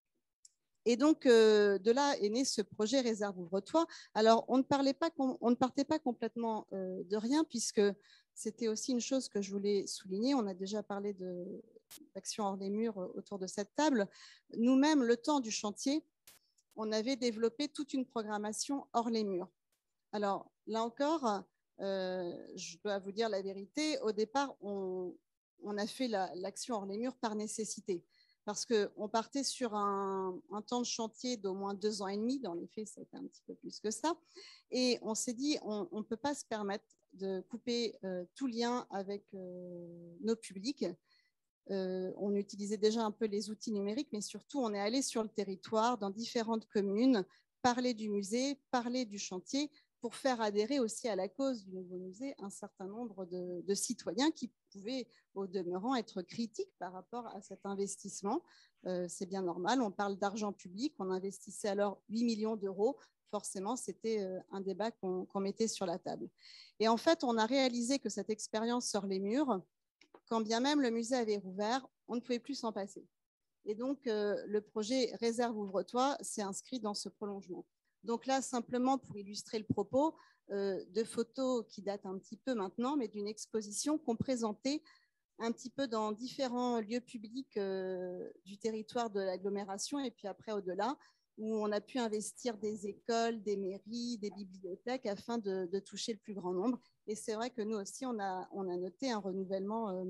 Et donc, euh, de là est né ce projet Réserve Ouvre-toi. Alors, on ne, parlait pas, on ne partait pas complètement euh, de rien, puisque c'était aussi une chose que je voulais souligner. On a déjà parlé d'action hors des murs autour de cette table. Nous-mêmes, le temps du chantier, on avait développé toute une programmation hors les murs. Alors, là encore, euh, je dois vous dire la vérité. Au départ, on, on a fait l'action la, hors les murs par nécessité. Parce qu'on partait sur un, un temps de chantier d'au moins deux ans et demi. Dans les faits, ça a été un petit peu plus que ça. Et on s'est dit, on ne peut pas se permettre de couper euh, tout lien avec euh, nos publics. Euh, on utilisait déjà un peu les outils numériques, mais surtout, on est allé sur le territoire, dans différentes communes, parler du musée, parler du chantier, pour faire adhérer aussi à la cause du nouveau musée un certain nombre de, de citoyens qui pouvaient, au demeurant, être critiques par rapport à cet investissement. Euh, c'est bien normal, on parle d'argent public, on investissait alors huit millions d'euros. Forcément, c'était euh, un débat qu'on qu'on mettait sur la table. Et en fait, on a réalisé que cette expérience sur les murs, quand bien même le musée avait rouvert, on ne pouvait plus s'en passer. Et donc, euh, le projet Réserve Ouvre-toi s'est inscrit dans ce prolongement. Donc là, simplement pour illustrer le propos, euh, de photos qui datent un petit peu maintenant, mais d'une exposition qu'on présentait un petit peu dans différents lieux publics euh, du territoire de l'agglomération et puis après au-delà, où on a pu investir des écoles, des mairies, des bibliothèques afin de, de toucher le plus grand nombre. Et c'est vrai que nous aussi, on a, on a noté un renouvellement euh,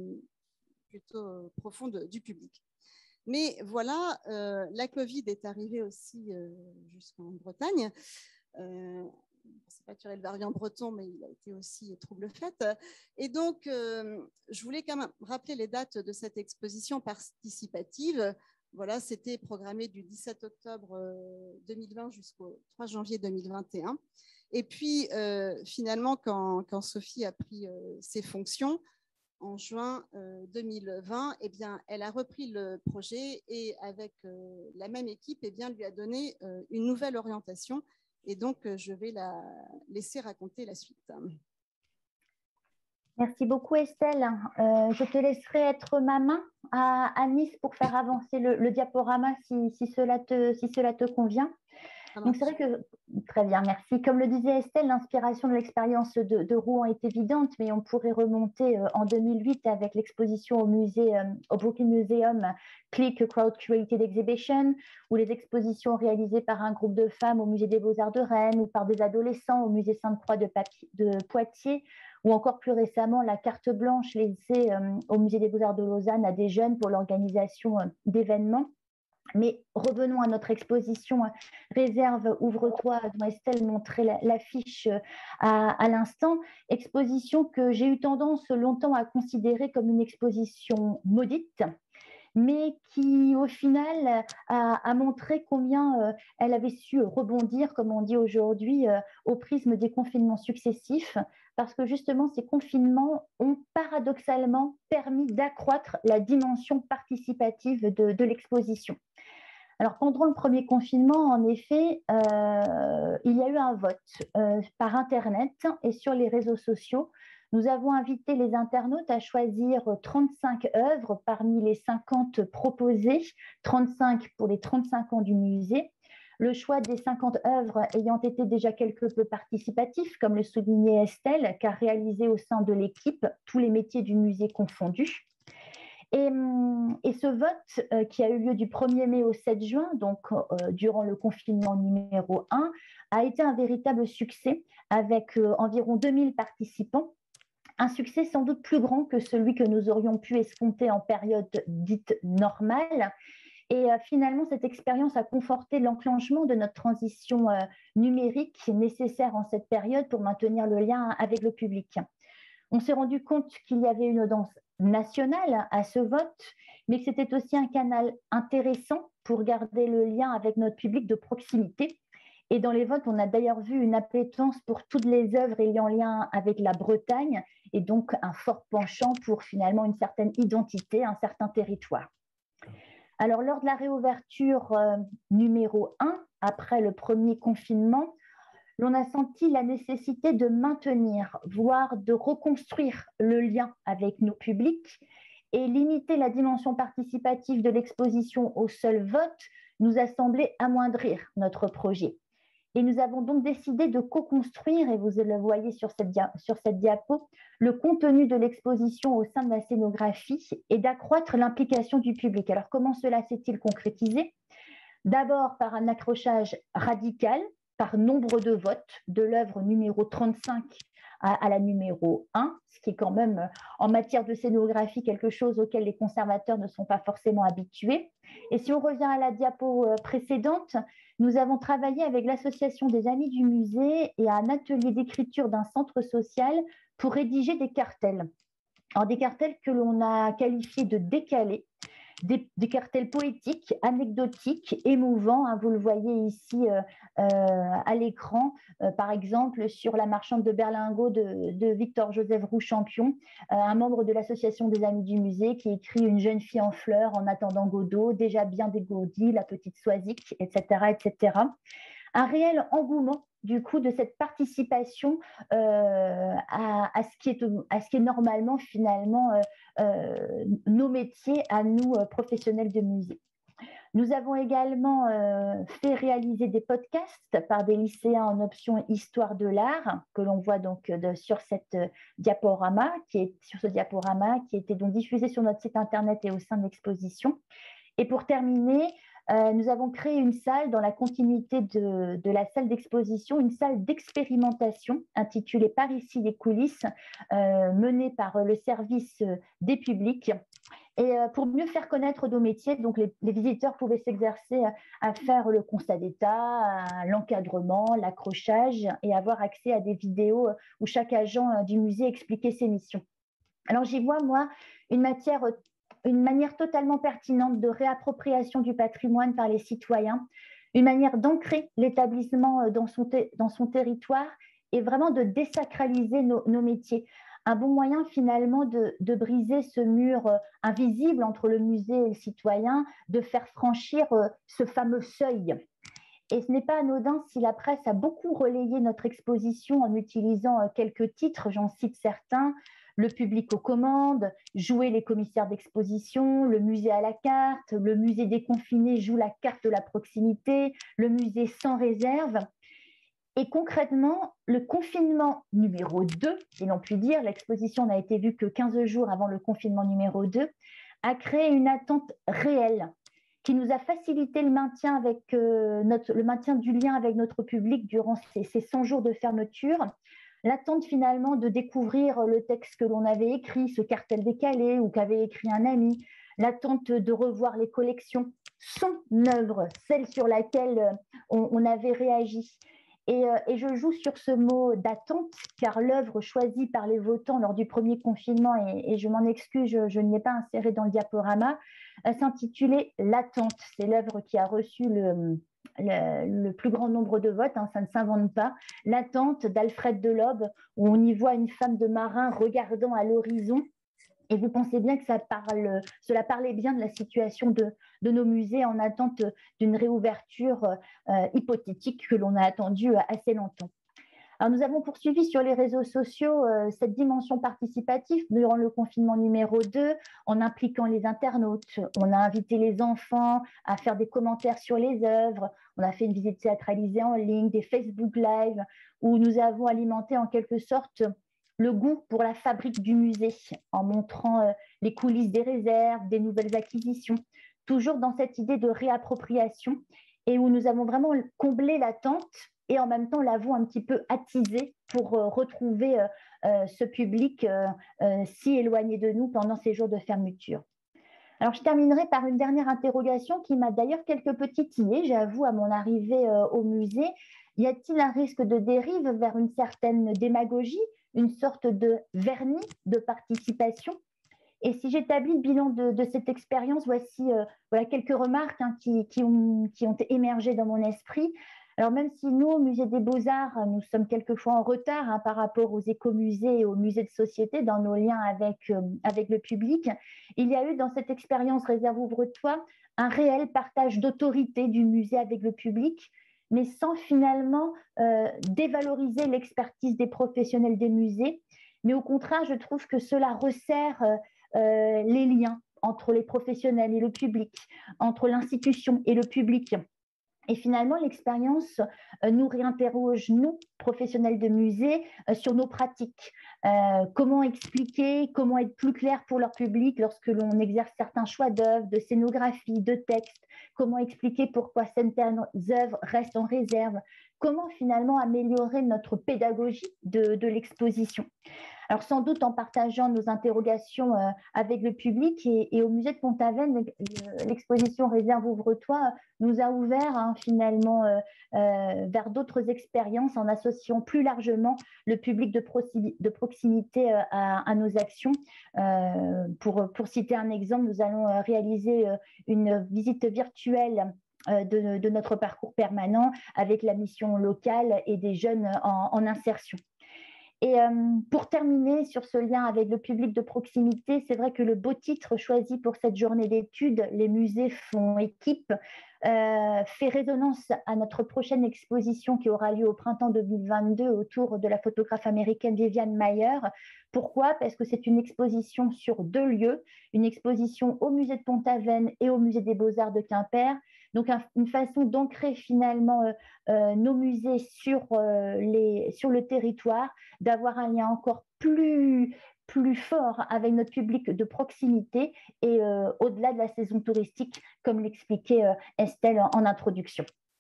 plutôt profond de, du public. Mais voilà, euh, la Covid est arrivée aussi euh, jusqu'en Bretagne. Euh, c'est pas tiré le variant breton, mais il a été aussi trouble-fête. Et donc, euh, je voulais quand même rappeler les dates de cette exposition participative. Voilà, c'était programmé du dix-sept octobre deux mille vingt jusqu'au trois janvier deux mille vingt et un. Et puis, euh, finalement, quand, quand Sophie a pris euh, ses fonctions, en juin euh, deux mille vingt, eh bien, elle a repris le projet et avec euh, la même équipe, eh bien, lui a donné euh, une nouvelle orientation. Et donc, euh, je vais la laisser raconter la suite. Merci beaucoup, Estelle. Euh, je te laisserai être ma main à, à Nice pour faire avancer le, le diaporama si, si, cela te, si cela te convient. Donc, c'est vrai que, très bien, merci. Comme le disait Estelle, l'inspiration de l'expérience de, de Rouen est évidente, mais on pourrait remonter euh, en deux mille huit avec l'exposition au musée, euh, au Brooklyn Museum, Click Crowd Curated Exhibition, ou les expositions réalisées par un groupe de femmes au musée des Beaux-Arts de Rennes, ou par des adolescents au musée Sainte-Croix de, de Poitiers, ou encore plus récemment la carte blanche laissée euh, au musée des Beaux-Arts de Lausanne à des jeunes pour l'organisation euh, d'événements. Mais revenons à notre exposition Réserve, ouvre-toi, dont Estelle montrait l'affiche à, à l'instant. Exposition que j'ai eu tendance longtemps à considérer comme une exposition maudite, mais qui au final a, a montré combien euh, elle avait su rebondir, comme on dit aujourd'hui, euh, au prisme des confinements successifs, parce que justement ces confinements ont paradoxalement permis d'accroître la dimension participative de, de l'exposition. Alors, pendant le premier confinement, en effet, euh, il y a eu un vote euh, par Internet et sur les réseaux sociaux. Nous avons invité les internautes à choisir trente-cinq œuvres parmi les cinquante proposées, trente-cinq pour les trente-cinq ans du musée. Le choix des cinquante œuvres ayant été déjà quelque peu participatif, comme le soulignait Estelle, car réalisé au sein de l'équipe, tous les métiers du musée confondus. Et, et ce vote euh, qui a eu lieu du premier mai au sept juin, donc euh, durant le confinement numéro un, a été un véritable succès avec euh, environ deux mille participants. Un succès sans doute plus grand que celui que nous aurions pu escompter en période dite normale. Et euh, finalement, cette expérience a conforté l'enclenchement de notre transition euh, numérique nécessaire en cette période pour maintenir le lien avec le public. On s'est rendu compte qu'il y avait une audience nationale à ce vote, mais que c'était aussi un canal intéressant pour garder le lien avec notre public de proximité. Et dans les votes, on a d'ailleurs vu une appétence pour toutes les œuvres ayant lien avec la Bretagne et donc un fort penchant pour finalement une certaine identité, un certain territoire. Alors, lors de la réouverture euh, numéro un, après le premier confinement, l'on a senti la nécessité de maintenir, voire de reconstruire le lien avec nos publics et limiter la dimension participative de l'exposition au seul vote nous a semblé amoindrir notre projet. Et nous avons donc décidé de co-construire, et vous le voyez sur cette, dia sur cette diapo, le contenu de l'exposition au sein de la scénographie et d'accroître l'implication du public. Alors, comment cela s'est-il concrétisé? D'abord par un accrochage radical, par nombre de votes, de l'œuvre numéro trente-cinq à, à la numéro un, ce qui est quand même, en matière de scénographie, quelque chose auquel les conservateurs ne sont pas forcément habitués. Et si on revient à la diapo précédente, nous avons travaillé avec l'Association des Amis du Musée et à un atelier d'écriture d'un centre social pour rédiger des cartels. Alors, des cartels que l'on a qualifiés de décalés, Des, des cartels poétiques, anecdotiques, émouvants. Hein, vous le voyez ici euh, euh, à l'écran, euh, par exemple, sur La Marchande de Berlingot de, de Victor-Joseph Roux-Champion, euh, un membre de l'Association des Amis du Musée qui écrit « Une jeune fille en fleurs en attendant Godot, déjà bien dégourdie, la petite Soisic, et cetera et cetera » Un réel engouement du coup de cette participation euh, à, à, ce qui est, à ce qui est normalement finalement euh, euh, nos métiers à nous euh, professionnels de musée. Nous avons également euh, fait réaliser des podcasts par des lycéens en option Histoire de l'art que l'on voit donc de, sur cette diaporama qui est sur ce diaporama qui était donc diffusé sur notre site internet et au sein de l'exposition. Et pour terminer, Euh, nous avons créé une salle dans la continuité de, de la salle d'exposition, une salle d'expérimentation intitulée Par ici les coulisses, euh, menée par le service des publics. Et euh, pour mieux faire connaître nos métiers, donc les, les visiteurs pouvaient s'exercer à, à faire le constat d'état, l'encadrement, l'accrochage et avoir accès à des vidéos où chaque agent du musée expliquait ses missions. Alors j'y vois, moi, une matière une manière totalement pertinente de réappropriation du patrimoine par les citoyens, une manière d'ancrer l'établissement dans son, dans son territoire et vraiment de désacraliser nos, nos métiers. Un bon moyen finalement de, de briser ce mur invisible entre le musée et le citoyen, de faire franchir ce fameux seuil. Et ce n'est pas anodin si la presse a beaucoup relayé notre exposition en utilisant quelques titres, j'en cite certains, le public aux commandes, jouer les commissaires d'exposition, le musée à la carte, le musée déconfiné joue la carte de la proximité, le musée sans réserve. Et concrètement, le confinement numéro deux, si l'on peut dire, l'exposition n'a été vue que quinze jours avant le confinement numéro deux, a créé une attente réelle qui nous a facilité le maintien, avec, euh, notre, le maintien du lien avec notre public durant ces, ces cent jours de fermeture. L'attente finalement de découvrir le texte que l'on avait écrit, ce cartel décalé ou qu'avait écrit un ami, l'attente de revoir les collections, son œuvre, celle sur laquelle on, on avait réagi. Et, euh, et je joue sur ce mot d'attente, car l'œuvre choisie par les votants lors du premier confinement, et, et je m'en excuse, je, je ne l'ai pas insérée dans le diaporama, euh, s'intitulait « L'attente ». C'est l'œuvre qui a reçu le, le, le plus grand nombre de votes, hein, ça ne s'invente pas. « L'attente » d'Alfred Delobe, où on y voit une femme de marin regardant à l'horizon. Et vous pensez bien que ça parle, cela parlait bien de la situation de, de nos musées en attente d'une réouverture euh, hypothétique que l'on a attendue assez longtemps. Alors, nous avons poursuivi sur les réseaux sociaux euh, cette dimension participative durant le confinement numéro deux en impliquant les internautes. On a invité les enfants à faire des commentaires sur les œuvres. On a fait une visite théâtralisée en ligne, des Facebook Live, où nous avons alimenté en quelque sorte le goût pour la fabrique du musée, en montrant euh, les coulisses des réserves, des nouvelles acquisitions, toujours dans cette idée de réappropriation, et où nous avons vraiment comblé l'attente et en même temps l'avons un petit peu attisé pour euh, retrouver euh, euh, ce public euh, euh, si éloigné de nous pendant ces jours de fermeture. Alors, je terminerai par une dernière interrogation qui m'a d'ailleurs quelque peu titillée, j'avoue, à mon arrivée euh, au musée. Y a-t-il un risque de dérive vers une certaine démagogie, une sorte de vernis de participation? Et si j'établis le bilan de, de cette expérience, voici euh, voilà quelques remarques hein, qui, qui, ont, qui ont émergé dans mon esprit. Alors, même si nous, au Musée des Beaux-Arts, nous sommes quelquefois en retard hein, par rapport aux écomusées et aux musées de société dans nos liens avec, euh, avec le public, il y a eu dans cette expérience Réserve Ouvre-toi un réel partage d'autorité du musée avec le public, mais sans finalement euh, dévaloriser l'expertise des professionnels des musées. Mais au contraire, je trouve que cela resserre euh, euh, les liens entre les professionnels et le public, entre l'institution et le public. Et finalement, l'expérience euh, nous réinterroge, nous, professionnels de musée, euh, sur nos pratiques. Euh, comment expliquer, comment être plus clair pour leur public lorsque l'on exerce certains choix d'œuvres, de scénographie, de texte. Comment expliquer pourquoi certaines œuvres restent en réserve. Comment finalement améliorer notre pédagogie de, de l'exposition. Alors, sans doute en partageant nos interrogations euh, avec le public et, et au musée de Pont-Aven, l'exposition Réserve Ouvre-toi nous a ouvert hein, finalement euh, euh, vers d'autres expériences en associant plus largement le public de, proxi de proximité euh, à, à nos actions. Euh, pour, pour citer un exemple, nous allons euh, réaliser euh, une visite virtuelle de, de notre parcours permanent avec la mission locale et des jeunes en, en insertion. Et euh, pour terminer sur ce lien avec le public de proximité, c'est vrai que le beau titre choisi pour cette journée d'études, Les musées font équipe, euh, fait résonance à notre prochaine exposition qui aura lieu au printemps deux mille vingt-deux autour de la photographe américaine Viviane Maier. Pourquoi? Parce que c'est une exposition sur deux lieux, une exposition au musée de Pont-Aven et au musée des Beaux-Arts de Quimper. Donc, un, une façon d'ancrer finalement euh, euh, nos musées sur, euh, les, sur le territoire, d'avoir un lien encore plus, plus fort avec notre public de proximité et euh, au-delà de la saison touristique, comme l'expliquait euh, Estelle en, en introduction.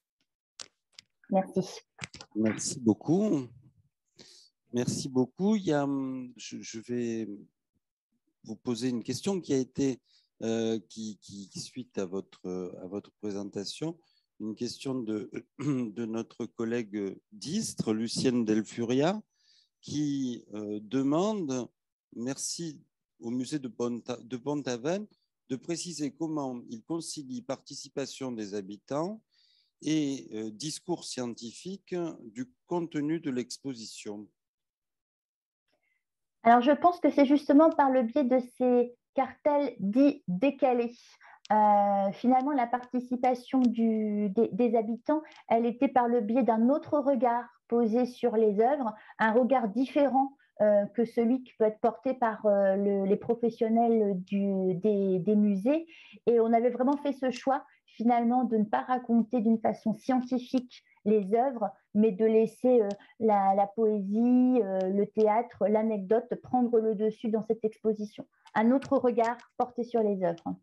Merci. Merci beaucoup. Merci beaucoup. Il y a, je, je vais vous poser une question qui a été, euh, qui, qui, suite à votre, à votre présentation, une question de, de notre collègue d'Istres, Lucienne Delfuria, qui euh, demande, merci au musée de Pont-Aven, de préciser comment il concilie participation des habitants et euh, discours scientifique du contenu de l'exposition. Alors, je pense que c'est justement par le biais de ces cartels dits décalés. Euh, finalement, la participation du, des, des habitants, elle était par le biais d'un autre regard posé sur les œuvres, un regard différent euh, que celui qui peut être porté par euh, le, les professionnels du, des, des musées. Et on avait vraiment fait ce choix, finalement, de ne pas raconter d'une façon scientifique les œuvres, mais de laisser euh, la, la poésie, euh, le théâtre, l'anecdote prendre le dessus dans cette exposition. Un autre regard porté sur les œuvres.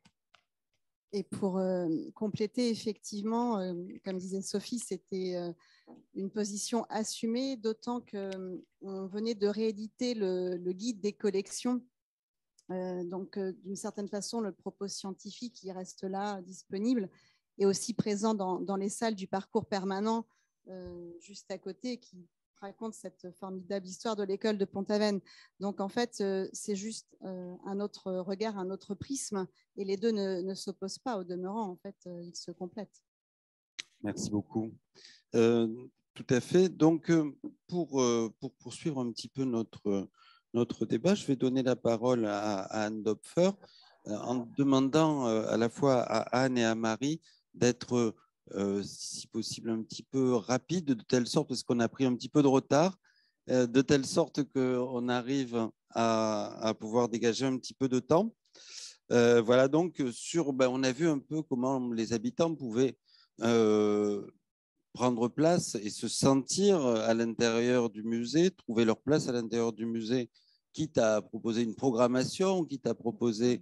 Et pour euh, compléter, effectivement, euh, comme disait Sophie, c'était euh, une position assumée, d'autant qu'on euh, venait de rééditer le, le guide des collections. Euh, donc, euh, d'une certaine façon, le propos scientifique, il reste là, disponible, et aussi présent dans, dans les salles du parcours permanent, euh, juste à côté, qui raconte cette formidable histoire de l'école de Pont-Aven. Donc, en fait, euh, c'est juste euh, un autre regard, un autre prisme, et les deux ne, ne s'opposent pas au demeurant. En fait, euh, ils se complètent. Merci beaucoup. Euh, tout à fait. Donc, euh, pour, euh, pour poursuivre un petit peu notre, notre débat, je vais donner la parole à, à Anne Dopfer euh, en demandant euh, à la fois à Anne et à Marie d'être, euh, si possible, un petit peu rapide, de telle sorte, parce qu'on a pris un petit peu de retard, euh, de telle sorte qu'on arrive à, à pouvoir dégager un petit peu de temps. Euh, voilà, donc, sur, ben, on a vu un peu comment les habitants pouvaient euh, prendre place et se sentir à l'intérieur du musée, trouver leur place à l'intérieur du musée, quitte à proposer une programmation, quitte à proposer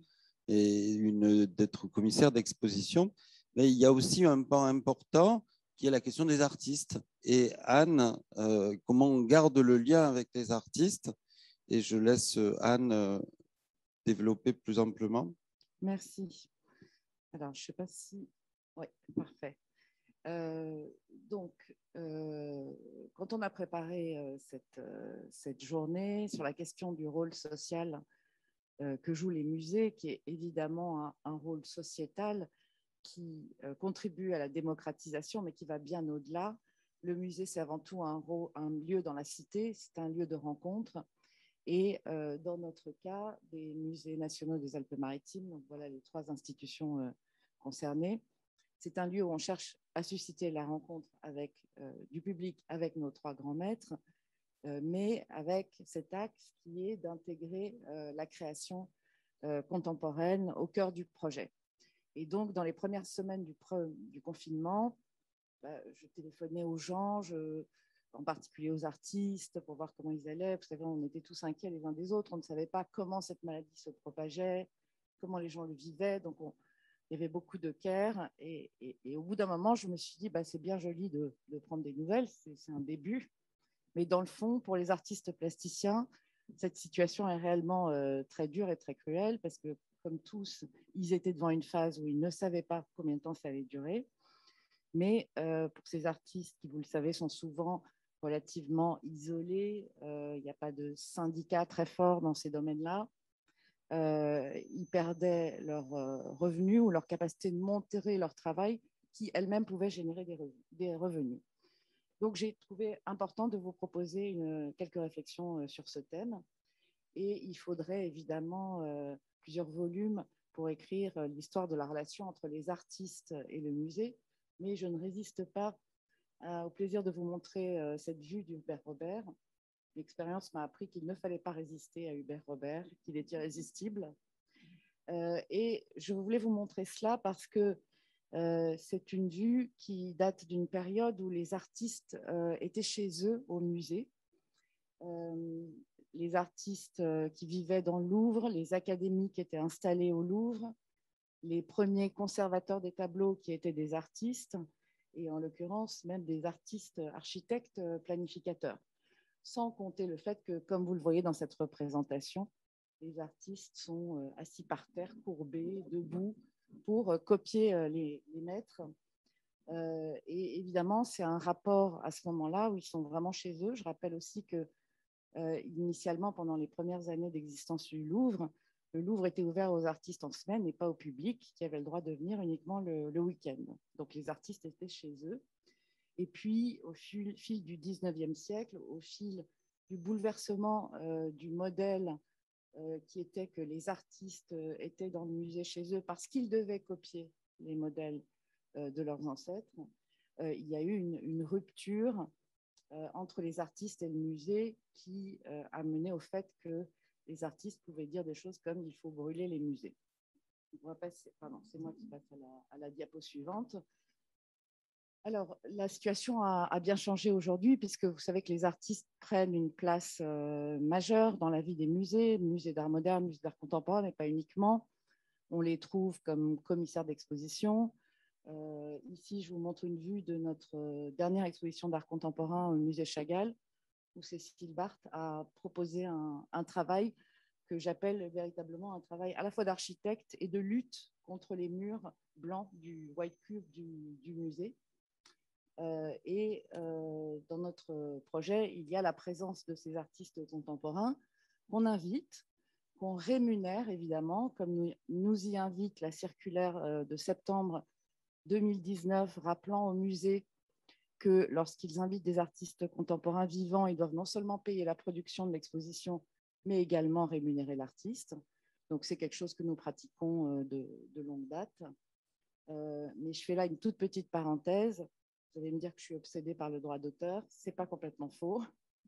une, d'être commissaire d'exposition. Mais il y a aussi un pan important qui est la question des artistes. Et Anne, euh, comment on garde le lien avec les artistes? Et je laisse Anne euh, développer plus amplement. Merci. Alors, je ne sais pas si... Oui, parfait. Euh, donc, euh, quand on a préparé euh, cette, euh, cette journée sur la question du rôle social euh, que jouent les musées, qui est évidemment un, un rôle sociétal qui euh, contribue à la démocratisation, mais qui va bien au-delà. Le musée, c'est avant tout un, un lieu dans la cité, c'est un lieu de rencontre. Et euh, dans notre cas, des musées nationaux des Alpes-Maritimes, donc voilà les trois institutions euh, concernées, c'est un lieu où on cherche à susciter la rencontre avec, euh, du public avec nos trois grands maîtres, euh, mais avec cet axe qui est d'intégrer euh, la création euh, contemporaine au cœur du projet. Et donc, dans les premières semaines du, du confinement, bah, je téléphonais aux gens, je, en particulier aux artistes, pour voir comment ils allaient. Vous savez, on était tous inquiets les uns des autres. On ne savait pas comment cette maladie se propageait, comment les gens le vivaient. Donc, on, il y avait beaucoup de care. Et, et, et au bout d'un moment, je me suis dit, bah, c'est bien joli de, de prendre des nouvelles, c'est un début. Mais dans le fond, pour les artistes plasticiens, cette situation est réellement euh, très dure et très cruelle parce que, comme tous, ils étaient devant une phase où ils ne savaient pas combien de temps ça allait durer. Mais euh, pour ces artistes qui, vous le savez, sont souvent relativement isolés, euh, il n'y a pas de syndicat très fort dans ces domaines-là. Euh, ils perdaient leurs euh, revenus ou leur capacité de monter leur travail qui elles-mêmes pouvaient générer des, re des revenus. Donc, j'ai trouvé important de vous proposer une, quelques réflexions euh, sur ce thème. Et il faudrait évidemment euh, plusieurs volumes pour écrire euh, l'histoire de la relation entre les artistes et le musée. Mais je ne résiste pas euh, au plaisir de vous montrer euh, cette vue d'Hubert Robert. L'expérience m'a appris qu'il ne fallait pas résister à Hubert Robert, qu'il est irrésistible. Euh, et je voulais vous montrer cela parce que euh, c'est une vue qui date d'une période où les artistes euh, étaient chez eux au musée. Euh, les artistes euh, qui vivaient dans le Louvre, les académies qui étaient installées au Louvre, les premiers conservateurs des tableaux qui étaient des artistes, et en l'occurrence même des artistes architectes planificateurs. Sans compter le fait que, comme vous le voyez dans cette représentation, les artistes sont assis par terre, courbés, debout, pour copier les, les maîtres. Euh, et évidemment, c'est un rapport à ce moment-là où ils sont vraiment chez eux. Je rappelle aussi que, euh, initialement, pendant les premières années d'existence du Louvre, le Louvre était ouvert aux artistes en semaine et pas au public, qui avait le droit de venir uniquement le, le week-end. Donc, les artistes étaient chez eux. Et puis, au fil, fil du dix-neuvième siècle, au fil du bouleversement euh, du modèle euh, qui était que les artistes euh, étaient dans le musée chez eux parce qu'ils devaient copier les modèles euh, de leurs ancêtres, euh, il y a eu une, une rupture euh, entre les artistes et le musée qui euh, a mené au fait que les artistes pouvaient dire des choses comme « il faut brûler les musées ». On va passer, pardon, c'est moi qui passe à la, à la diapo suivante. Alors, la situation a, a bien changé aujourd'hui puisque vous savez que les artistes prennent une place euh, majeure dans la vie des musées, musées d'art moderne, musées d'art contemporain, mais pas uniquement. On les trouve comme commissaires d'exposition. Euh, ici, je vous montre une vue de notre dernière exposition d'art contemporain au musée Chagall, où Cécile Barthes a proposé un, un travail que j'appelle véritablement un travail à la fois d'architecte et de lutte contre les murs blancs du White Cube du, du musée. Euh, et euh, dans notre projet, il y a la présence de ces artistes contemporains qu'on invite, qu'on rémunère évidemment, comme nous, nous y invite la circulaire de septembre deux mille dix-neuf, rappelant au musée que lorsqu'ils invitent des artistes contemporains vivants, ils doivent non seulement payer la production de l'exposition, mais également rémunérer l'artiste. Donc c'est quelque chose que nous pratiquons de, de longue date. Euh, mais je fais là une toute petite parenthèse. Vous allez me dire que je suis obsédée par le droit d'auteur. Ce n'est pas complètement faux.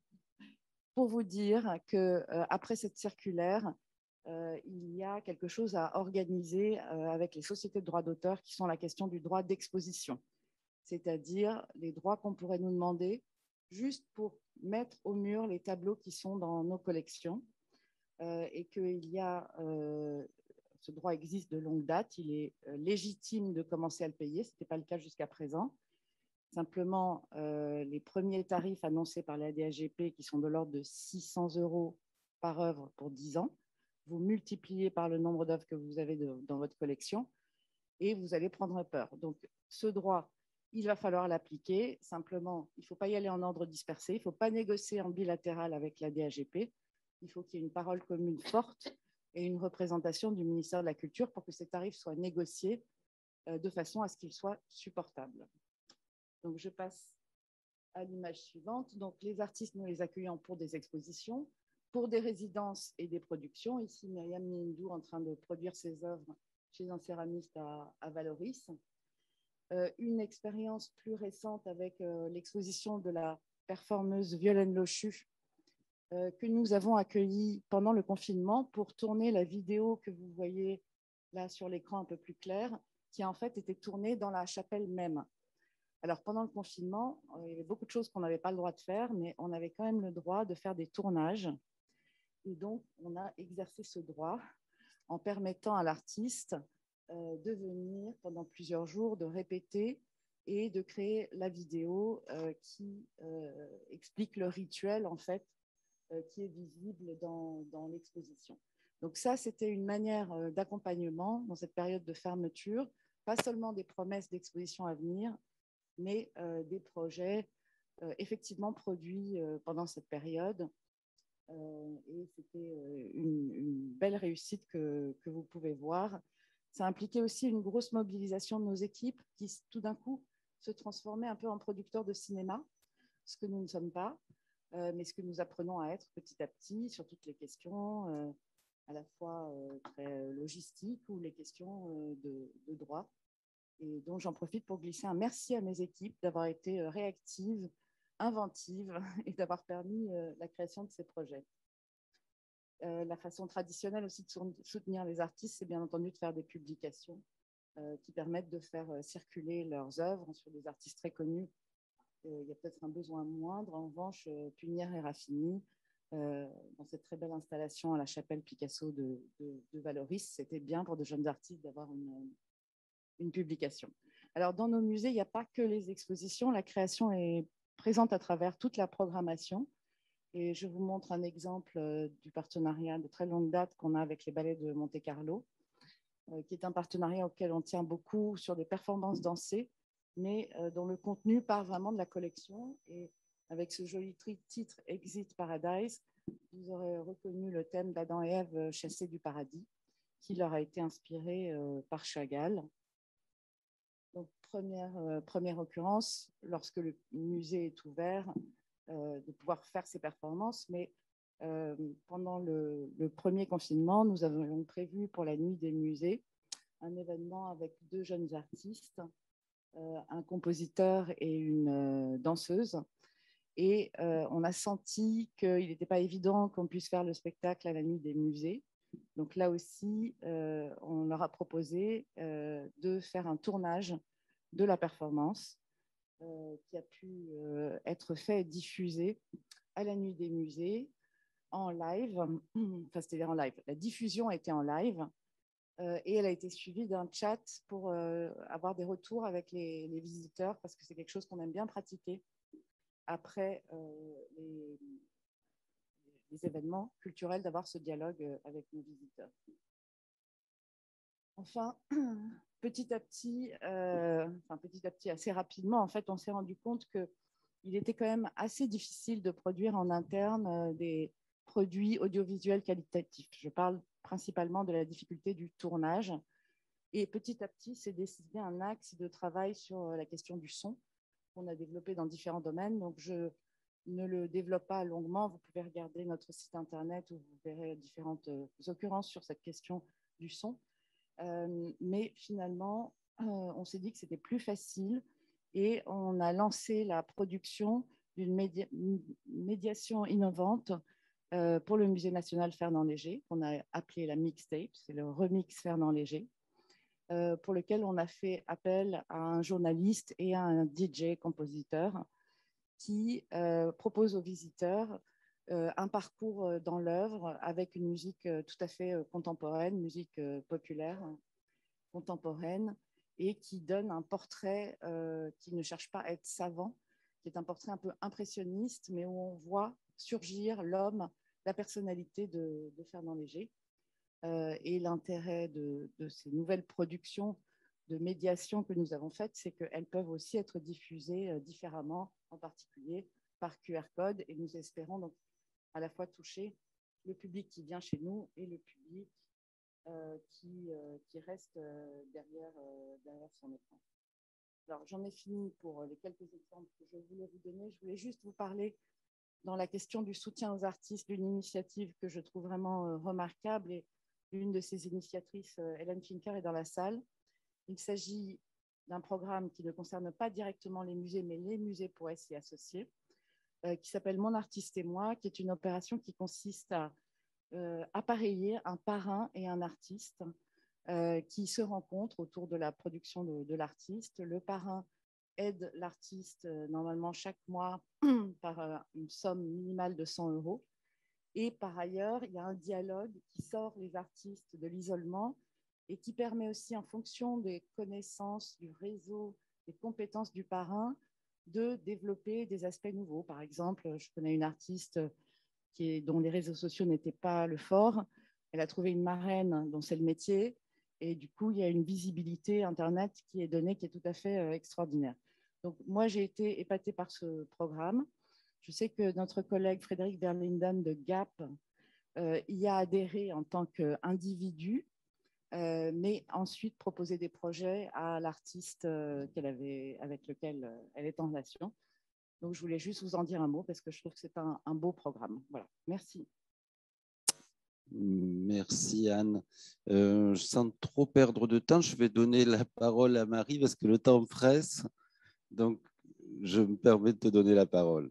Pour vous dire qu'après euh, cette circulaire, euh, il y a quelque chose à organiser euh, avec les sociétés de droit d'auteur qui sont la question du droit d'exposition, c'est-à-dire les droits qu'on pourrait nous demander juste pour mettre au mur les tableaux qui sont dans nos collections euh, et qu'il y a, euh, ce droit existe de longue date, il est euh, légitime de commencer à le payer, ce n'était pas le cas jusqu'à présent. Simplement, euh, les premiers tarifs annoncés par la D G P, qui sont de l'ordre de six cents euros par œuvre pour dix ans, vous multipliez par le nombre d'œuvres que vous avez de, dans votre collection et vous allez prendre peur. Donc, ce droit, il va falloir l'appliquer. Simplement, il ne faut pas y aller en ordre dispersé, il ne faut pas négocier en bilatéral avec la D G P. Il faut qu'il y ait une parole commune forte et une représentation du ministère de la Culture pour que ces tarifs soient négociés euh, de façon à ce qu'ils soient supportables. Donc, je passe à l'image suivante. Donc, les artistes, nous les accueillons pour des expositions, pour des résidences et des productions. Ici, Myriam Mindou en train de produire ses œuvres chez un céramiste à, à Valoris. Euh, une expérience plus récente avec euh, l'exposition de la performeuse Violaine Lochu euh, que nous avons accueillie pendant le confinement pour tourner la vidéo que vous voyez là sur l'écran un peu plus clair, qui a en fait été tournée dans la chapelle même. Alors, pendant le confinement, il y avait beaucoup de choses qu'on n'avait pas le droit de faire, mais on avait quand même le droit de faire des tournages. Et donc, on a exercé ce droit en permettant à l'artiste euh, de venir pendant plusieurs jours, de répéter et de créer la vidéo euh, qui euh, explique le rituel, en fait, euh, qui est visible dans, dans l'exposition. Donc ça, c'était une manière euh, d'accompagnement dans cette période de fermeture, pas seulement des promesses d'exposition à venir, mais euh, des projets euh, effectivement produits euh, pendant cette période. Euh, et c'était euh, une, une belle réussite que, que vous pouvez voir. Ça impliquait aussi une grosse mobilisation de nos équipes qui, tout d'un coup, se transformaient un peu en producteurs de cinéma, ce que nous ne sommes pas, euh, mais ce que nous apprenons à être petit à petit sur toutes les questions, euh, à la fois euh, très logistiques ou les questions euh, de, de droit. Et donc, j'en profite pour glisser un merci à mes équipes d'avoir été réactives, inventives et d'avoir permis la création de ces projets. Euh, la façon traditionnelle aussi de soutenir les artistes, c'est bien entendu de faire des publications euh, qui permettent de faire circuler leurs œuvres sur des artistes très connus. Euh, il y a peut-être un besoin moindre. En revanche, Punière et Raffini, euh, dans cette très belle installation à la chapelle Picasso de, de, de Valoris, c'était bien pour de jeunes artistes d'avoir une une publication. Alors, dans nos musées, il n'y a pas que les expositions. La création est présente à travers toute la programmation. Et je vous montre un exemple du partenariat de très longue date qu'on a avec les ballets de Monte-Carlo, qui est un partenariat auquel on tient beaucoup sur des performances dansées, mais dont le contenu part vraiment de la collection. Et avec ce joli titre « Exit Paradise », vous aurez reconnu le thème d'Adam et Ève chassés du paradis, qui leur a été inspiré par Chagall. Donc, première, euh, première occurrence, lorsque le musée est ouvert, euh, de pouvoir faire ces performances. Mais euh, pendant le, le premier confinement, nous avions prévu pour la nuit des musées un événement avec deux jeunes artistes, euh, un compositeur et une euh, danseuse, Et euh, on a senti qu'il n'était pas évident qu'on puisse faire le spectacle à la nuit des musées. Donc là aussi, euh, on leur a proposé euh, de faire un tournage de la performance euh, qui a pu euh, être fait et diffusé à la nuit des musées en live. Enfin, c'était en live. La diffusion a été en live euh, et elle a été suivie d'un chat pour euh, avoir des retours avec les, les visiteurs parce que c'est quelque chose qu'on aime bien pratiquer après euh, les, les événements culturels, d'avoir ce dialogue avec nos visiteurs. Enfin, petit à petit, euh, enfin petit à petit, assez rapidement, en fait, on s'est rendu compte qu'il était quand même assez difficile de produire en interne euh, des produits audiovisuels qualitatifs. Je parle principalement de la difficulté du tournage. Et petit à petit, c'est décidé un axe de travail sur la question du son qu'on a développé dans différents domaines. Donc, je ne le développe pas longuement. Vous pouvez regarder notre site internet où vous verrez différentes occurrences sur cette question du son. Euh, mais finalement, euh, on s'est dit que c'était plus facile et on a lancé la production d'une média médiation innovante euh, pour le Musée national Fernand Léger, qu'on a appelé la mixtape, c'est le remix Fernand Léger, euh, pour lequel on a fait appel à un journaliste et à un D J compositeur qui euh, propose aux visiteurs Euh, un parcours dans l'œuvre avec une musique tout à fait contemporaine, musique populaire contemporaine, et qui donne un portrait euh, qui ne cherche pas à être savant, qui est un portrait un peu impressionniste, mais où on voit surgir l'homme, la personnalité de, de Fernand Léger. Euh, et l'intérêt de, de ces nouvelles productions de médiation que nous avons faites, c'est qu'elles peuvent aussi être diffusées euh, différemment, en particulier par Q R code, et nous espérons donc à la fois toucher le public qui vient chez nous et le public euh, qui, euh, qui reste euh, derrière, euh, derrière son écran. Alors, j'en ai fini pour les quelques exemples que je voulais vous donner. Je voulais juste vous parler dans la question du soutien aux artistes d'une initiative que je trouve vraiment euh, remarquable, et l'une de ses initiatrices, euh, Hélène Finker, est dans la salle. Il s'agit d'un programme qui ne concerne pas directement les musées, mais les musées pourraient s'y associer, qui s'appelle Mon artiste et moi, qui est une opération qui consiste à euh, appareiller un parrain et un artiste euh, qui se rencontrent autour de la production de, de l'artiste. Le parrain aide l'artiste euh, normalement chaque mois par euh, une somme minimale de cent euros. Et par ailleurs, il y a un dialogue qui sort les artistes de l'isolement et qui permet aussi, en fonction des connaissances, du réseau, des compétences du parrain, de développer des aspects nouveaux. Par exemple, je connais une artiste qui est, dont les réseaux sociaux n'étaient pas le fort. Elle a trouvé une marraine dont c'est le métier. Et du coup, il y a une visibilité Internet qui est donnée, qui est tout à fait euh, extraordinaire. Donc, moi, j'ai été épatée par ce programme. Je sais que notre collègue Frédéric Verlinden de Gap euh, y a adhéré en tant qu'individu, Euh, mais ensuite proposer des projets à l'artiste euh, qu'elle avait, avec lequel euh, elle est en relation. Donc, je voulais juste vous en dire un mot parce que je trouve que c'est un, un beau programme. Voilà, merci. Merci Anne. Euh, sans trop perdre de temps, je vais donner la parole à Marie parce que le temps presse. Donc, je me permets de te donner la parole.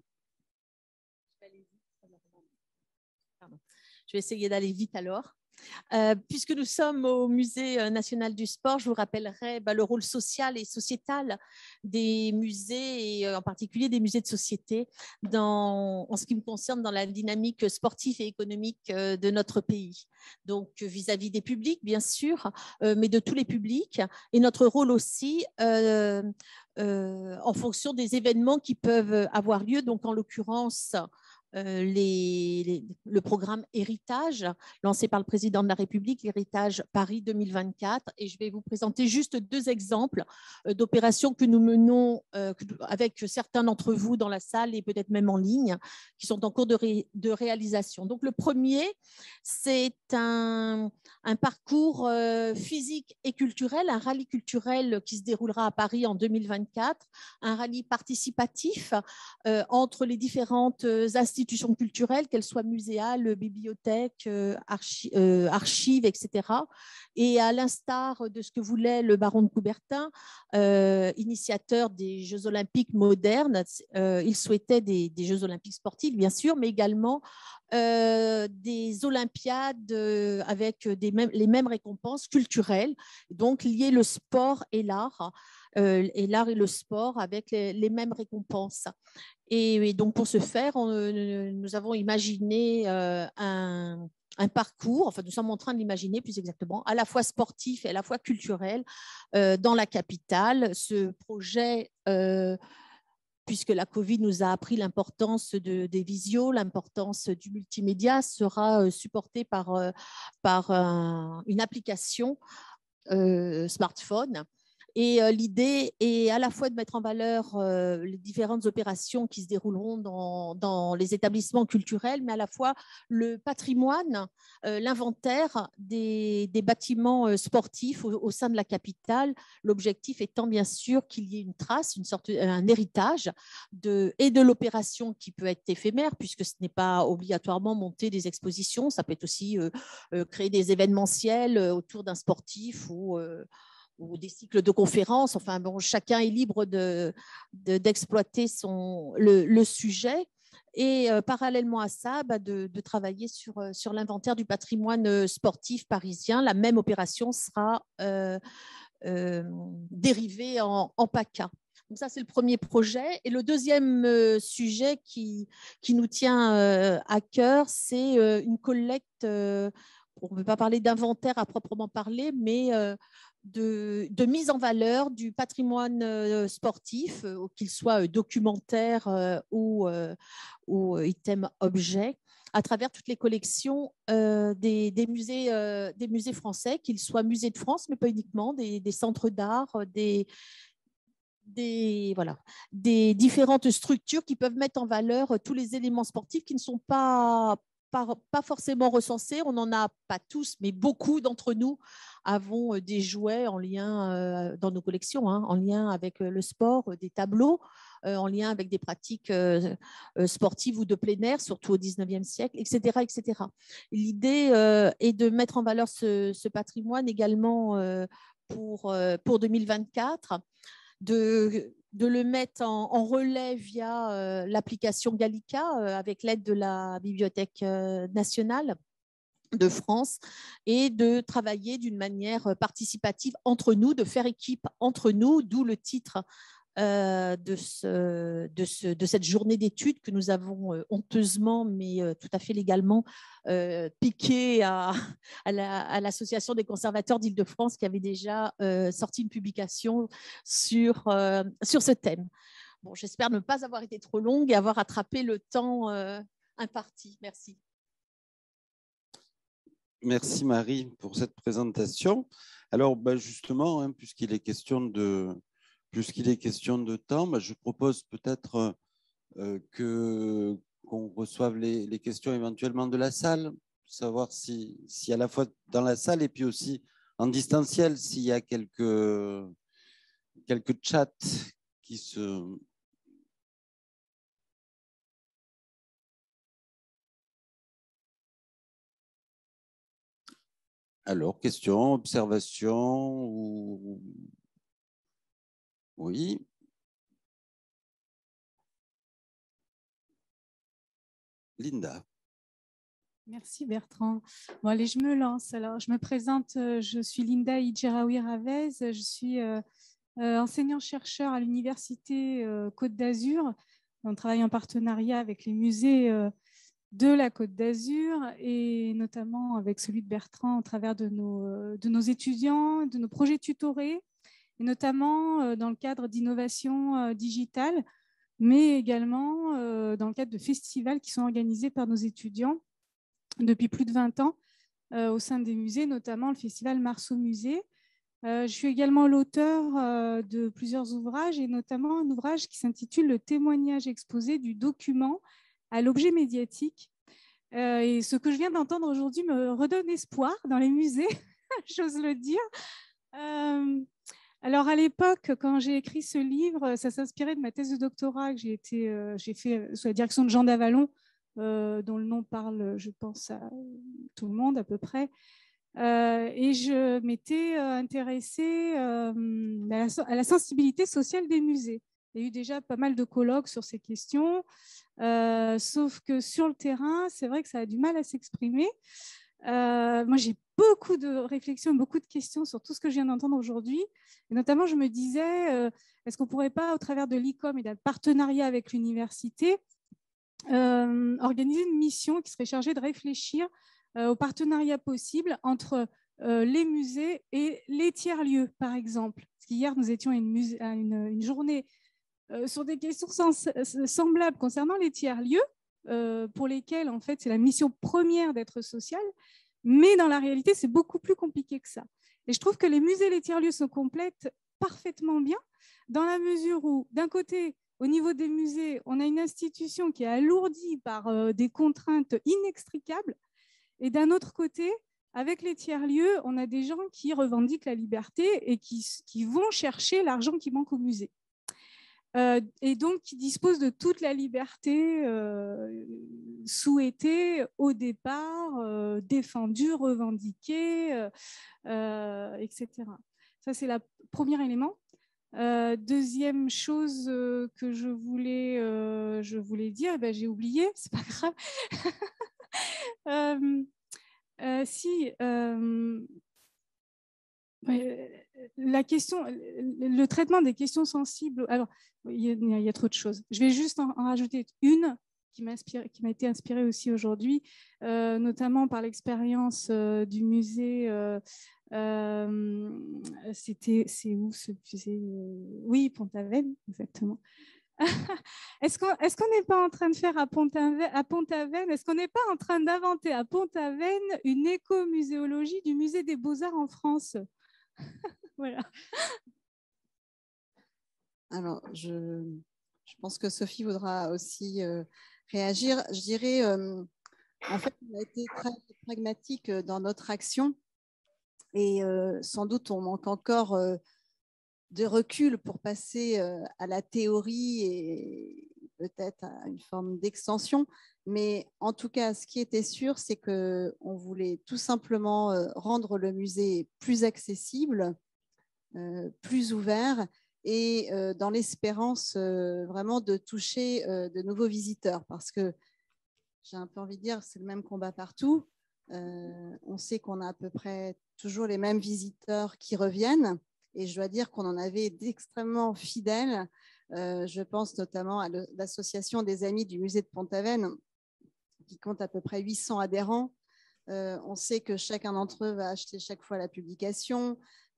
Je vais essayer d'aller vite alors. Euh, puisque nous sommes au Musée national du sport, je vous rappellerai bah, le rôle social et sociétal des musées, et en particulier des musées de société, dans, en ce qui me concerne dans la dynamique sportive et économique de notre pays. Donc vis-à-vis des publics, bien sûr, euh, mais de tous les publics, et notre rôle aussi euh, euh, en fonction des événements qui peuvent avoir lieu, donc en l'occurrence, Euh, les, les, le programme Héritage, lancé par le président de la République, Héritage Paris deux mille vingt-quatre. Et je vais vous présenter juste deux exemples euh, d'opérations que nous menons euh, avec certains d'entre vous dans la salle et peut-être même en ligne, qui sont en cours de, ré, de réalisation. Donc, le premier, c'est un, un parcours euh, physique et culturel, un rallye culturel qui se déroulera à Paris en deux mille vingt-quatre, un rallye participatif euh, entre les différentes institutions institutions culturelles, qu'elles soient muséales, bibliothèques, archi euh, archives, et cetera. Et à l'instar de ce que voulait le baron de Coubertin, euh, initiateur des Jeux olympiques modernes, euh, il souhaitait des, des Jeux olympiques sportifs, bien sûr, mais également euh, des olympiades euh, avec des mêmes, les mêmes récompenses culturelles, donc lier le sport et l'art, euh, et l'art et le sport avec les, les mêmes récompenses. Et, et donc, pour ce faire, on, nous avons imaginé euh, un, un parcours, enfin, nous sommes en train de l'imaginer plus exactement, à la fois sportif et à la fois culturel euh, dans la capitale. Ce projet, euh, puisque la Covid nous a appris l'importance de, des visios, l'importance du multimédia, sera supporté par, par un, une application euh, smartphone. Et euh, l'idée est à la fois de mettre en valeur euh, les différentes opérations qui se dérouleront dans, dans les établissements culturels, mais à la fois le patrimoine, euh, l'inventaire des, des bâtiments euh, sportifs au, au sein de la capitale. L'objectif étant bien sûr qu'il y ait une trace, une sorte, un héritage de, et de l'opération qui peut être éphémère, puisque ce n'est pas obligatoirement monter des expositions, ça peut être aussi euh, euh, créer des événementiels autour d'un sportif ou euh, ou des cycles de conférences. Enfin, bon, chacun est libre de, de, d'exploiter son, le, le sujet. Et euh, parallèlement à ça, bah, de, de travailler sur, sur l'inventaire du patrimoine sportif parisien. La même opération sera euh, euh, dérivée en, en PACA. Donc ça, c'est le premier projet. Et le deuxième euh, sujet qui, qui nous tient euh, à cœur, c'est euh, une collecte, euh, on ne peut pas parler d'inventaire à proprement parler, mais euh, De, de mise en valeur du patrimoine euh, sportif, euh, qu'il soit euh, documentaire euh, ou, euh, ou item objet, à travers toutes les collections euh, des, des, musées, euh, des musées français, qu'ils soient musées de France, mais pas uniquement, des, des centres d'art, des, des, voilà, des différentes structures qui peuvent mettre en valeur tous les éléments sportifs qui ne sont pas Pas, pas forcément recensés, on n'en a pas tous, mais beaucoup d'entre nous avons des jouets en lien euh, dans nos collections, hein, en lien avec le sport, des tableaux, euh, en lien avec des pratiques euh, sportives ou de plein air, surtout au dix-neuvième siècle, et cetera, et cetera. L'idée euh, est de mettre en valeur ce, ce patrimoine également euh, pour, euh, pour deux mille vingt-quatre, de de le mettre en, en relais via euh, l'application Gallica euh, avec l'aide de la Bibliothèque euh, nationale de France et de travailler d'une manière participative entre nous, de faire équipe entre nous, d'où le titre euh, de, ce, de, ce, de cette journée d'études que nous avons euh, honteusement, mais euh, tout à fait légalement, euh, piqué à, à, la, à l'Association des conservateurs d'Île-de-France qui avait déjà euh, sorti une publication sur, euh, sur ce thème. Bon, j'espère ne pas avoir été trop longue et avoir attrapé le temps euh, imparti. Merci. Merci Marie pour cette présentation. Alors bah justement, hein, puisqu'il est question de, puisqu'il est question de temps, bah je propose peut-être euh, que, qu'on reçoive les, les questions éventuellement de la salle, savoir si, si à la fois dans la salle et puis aussi en distanciel, s'il y a quelques, quelques chats qui se... Alors, questions, observations ou... Oui. Linda. Merci Bertrand. Bon, allez, je me lance. Alors, je me présente, je suis Linda Idjeraoui Ravez, je suis euh, euh, enseignant-chercheur à l'Université euh, Côte d'Azur. On travaille en partenariat avec les musées euh, de la Côte d'Azur et notamment avec celui de Bertrand au travers de nos, de nos étudiants, de nos projets tutorés, et notamment dans le cadre d'innovation digitale, mais également dans le cadre de festivals qui sont organisés par nos étudiants depuis plus de vingt ans au sein des musées, notamment le festival Marceau Musée. Je suis également l'auteur de plusieurs ouvrages et notamment un ouvrage qui s'intitule « Le témoignage exposé du document à l'objet médiatique ». Euh, et ce que je viens d'entendre aujourd'hui me redonne espoir dans les musées, j'ose le dire. Euh, alors, à l'époque, quand j'ai écrit ce livre, ça s'inspirait de ma thèse de doctorat que j'ai, été, euh, j'ai fait sous la direction de Jean Davalon euh, dont le nom parle, je pense, à tout le monde à peu près. Euh, et je m'étais intéressée euh, à, la, à la sensibilité sociale des musées. Il y a eu déjà pas mal de colloques sur ces questions, euh, sauf que sur le terrain, c'est vrai que ça a du mal à s'exprimer. Euh, moi, j'ai beaucoup de réflexions, beaucoup de questions sur tout ce que je viens d'entendre aujourd'hui. Et notamment, je me disais, euh, est-ce qu'on ne pourrait pas, au travers de l'I C O M et d'un partenariat avec l'université, euh, organiser une mission qui serait chargée de réfléchir euh, au partenariat possible entre euh, les musées et les tiers-lieux, par exemple. Parce qu'hier, nous étions à une, musée, à une, une journée euh, sur des questions sens, semblables concernant les tiers-lieux, euh, pour lesquels, en fait, c'est la mission première d'être social. Mais dans la réalité, c'est beaucoup plus compliqué que ça. Et je trouve que les musées et les tiers-lieux se complètent parfaitement bien, dans la mesure où, d'un côté, au niveau des musées, on a une institution qui est alourdie par euh, des contraintes inextricables, et d'un autre côté, avec les tiers-lieux, on a des gens qui revendiquent la liberté et qui, qui vont chercher l'argent qui manque au musée. Euh, et donc qui disposent de toute la liberté euh, souhaitée au départ, euh, défendue, revendiquée, euh, euh, et cetera. Ça, c'est le premier élément. Euh, deuxième chose euh, que je voulais, euh, je voulais dire, eh ben, j'ai oublié, c'est pas grave. euh, euh, si, euh, la question, le traitement des questions sensibles, alors il y a, il y a trop de choses. Je vais juste en, en rajouter une qui m'a été inspirée aussi aujourd'hui, euh, notamment par l'expérience euh, du musée. Euh, euh, C'était, c'est où ce musée? Oui, Pont-Aven, exactement. Est-ce qu'on est-ce qu'on n'est pas en train de faire à Pont-Aven, à Pont-Aven, est-ce qu'on n'est pas en train d'inventer à Pont-Aven une écomuséologie du musée des Beaux-Arts en France? Voilà. Alors, je, je pense que Sophie voudra aussi euh, réagir. Je dirais, euh, en fait, on a été très pragmatique dans notre action et euh, sans doute on manque encore euh, de recul pour passer euh, à la théorie et peut-être à une forme d'extension. Mais en tout cas, ce qui était sûr, c'est qu'on voulait tout simplement euh, rendre le musée plus accessible, euh, plus ouvert et euh, dans l'espérance euh, vraiment de toucher euh, de nouveaux visiteurs. Parce que j'ai un peu envie de dire, c'est le même combat partout. Euh, on sait qu'on a à peu près toujours les mêmes visiteurs qui reviennent. Et je dois dire qu'on en avait d'extrêmement fidèles. Euh, je pense notamment à l'association des Amis du musée de Pont-Aven, qui compte à peu près huit cents adhérents. Euh, on sait que chacun d'entre eux va acheter chaque fois la publication,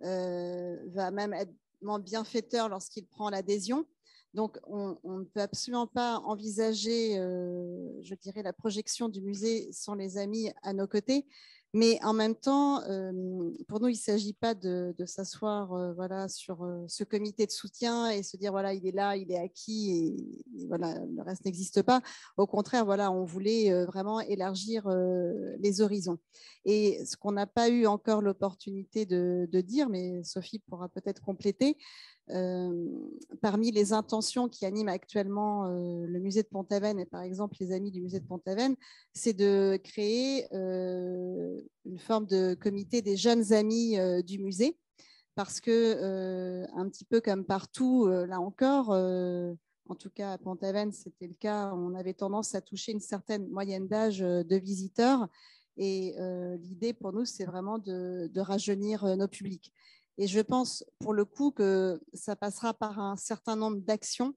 euh, va même être bienfaiteur lorsqu'il prend l'adhésion. Donc, on, on ne peut absolument pas envisager, euh, je dirais, la projection du musée sans les amis à nos côtés. Mais en même temps, euh, pour nous, il ne s'agit pas de, de s'asseoir euh, voilà, sur euh, ce comité de soutien et se dire, voilà, il est là, il est acquis et, et voilà, le reste n'existe pas. Au contraire, voilà, on voulait euh, vraiment élargir euh, les horizons. Et ce qu'on n'a pas eu encore l'opportunité de, de dire, mais Sophie pourra peut-être compléter, Euh, parmi les intentions qui animent actuellement euh, le musée de Pont-Aven et par exemple les amis du musée de Pont-Aven, c'est de créer euh, une forme de comité des jeunes amis euh, du musée parce que euh, un petit peu comme partout, euh, là encore, euh, en tout cas à Pont-Aven c'était le cas, on avait tendance à toucher une certaine moyenne d'âge de visiteurs et euh, l'idée pour nous c'est vraiment de, de rajeunir nos publics. Et je pense, pour le coup, que ça passera par un certain nombre d'actions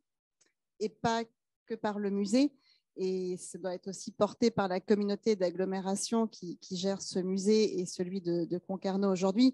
et pas que par le musée. Et ça doit être aussi porté par la communauté d'agglomération qui, qui gère ce musée et celui de, de Concarneau aujourd'hui.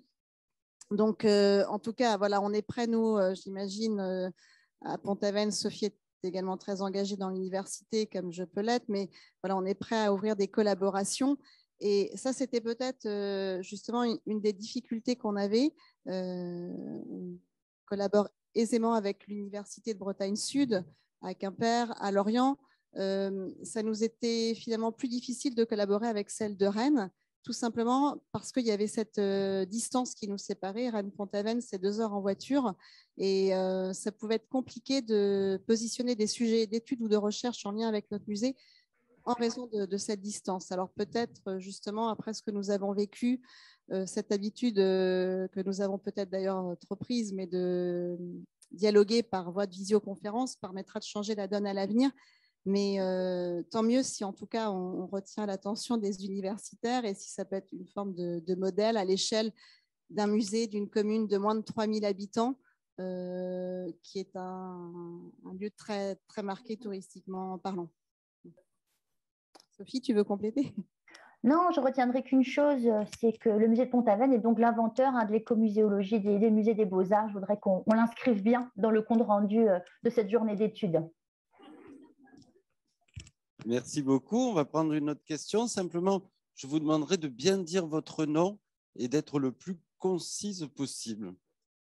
Donc, euh, en tout cas, voilà, on est prêts, nous, euh, j'imagine, euh, à Pont-Aven. Sophie est également très engagée dans l'université, comme je peux l'être, mais voilà, on est prêts à ouvrir des collaborations. Et ça, c'était peut-être euh, justement une, une des difficultés qu'on avait. Euh, on collabore aisément avec l'Université de Bretagne Sud, à Quimper, à Lorient. Euh, ça nous était finalement plus difficile de collaborer avec celle de Rennes, tout simplement parce qu'il y avait cette euh, distance qui nous séparait. Rennes-Pont-Aven, c'est deux heures en voiture. Et euh, ça pouvait être compliqué de positionner des sujets d'études ou de recherche en lien avec notre musée en raison de, de cette distance. Alors peut-être justement, après ce que nous avons vécu, euh, cette habitude euh, que nous avons peut-être d'ailleurs trop prise, mais de dialoguer par voie de visioconférence permettra de changer la donne à l'avenir. Mais euh, tant mieux si en tout cas on, on retient l'attention des universitaires et si ça peut être une forme de, de modèle à l'échelle d'un musée, d'une commune de moins de trois mille habitants, euh, qui est un, un lieu très, très marqué touristiquement parlant. Sophie, tu veux compléter ? Non, je retiendrai qu'une chose, c'est que le musée de Pont-Aven est donc l'inventeur hein, de l'écomuséologie des, des musées des Beaux-Arts. Je voudrais qu'on l'inscrive bien dans le compte rendu de cette journée d'études. Merci beaucoup. On va prendre une autre question. Simplement, je vous demanderai de bien dire votre nom et d'être le plus concise possible.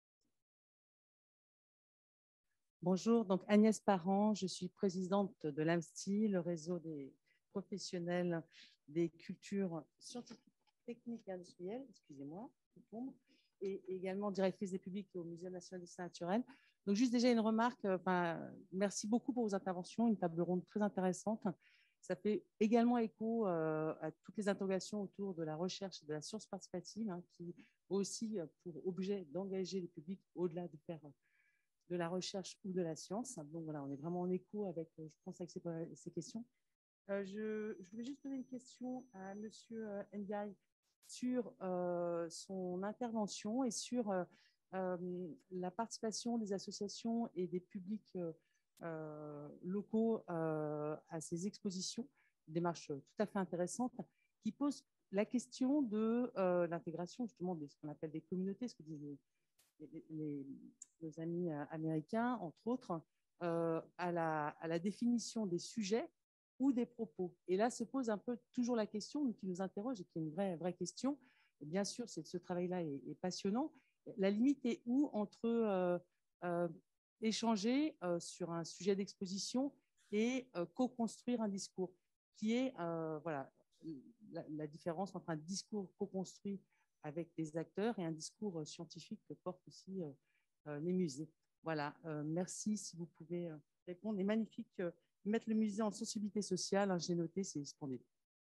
Bonjour, donc Agnès Parent, je suis présidente de l'A M S T I, le réseau des professionnels des cultures scientifiques, techniques et industrielles, excusez-moi, et également directrice des publics au Musée national d'histoire naturelle. Donc juste déjà une remarque, enfin, merci beaucoup pour vos interventions, une table ronde très intéressante. Ça fait également écho euh, à toutes les interrogations autour de la recherche et de la science participative, hein, qui ont aussi pour objet d'engager les publics au-delà de faire de la recherche ou de la science. Donc voilà, on est vraiment en écho avec, je pense, avec ces, ces questions. Euh, je, je voulais juste poser une question à M. Ndiaye sur euh, son intervention et sur euh, euh, la participation des associations et des publics euh, euh, locaux euh, à ces expositions, une démarche tout à fait intéressante qui pose la question de euh, l'intégration justement de ce qu'on appelle des communautés, ce que disent les, les, les, nos amis américains, entre autres, euh, à, la, à la définition des sujets ou des propos. Et là se pose un peu toujours la question qui nous interroge et qui est une vraie, vraie question. Et bien sûr, c'est, ce travail-là est, est passionnant. La limite est où entre euh, euh, échanger euh, sur un sujet d'exposition et euh, co-construire un discours, qui est euh, voilà, la, la différence entre un discours co-construit avec des acteurs et un discours scientifique que portent aussi euh, euh, les musées. Voilà, euh, merci si vous pouvez euh, répondre. Et magnifique. Euh, Mettre le musée en sensibilité sociale, hein, j'ai noté, c'est splendide.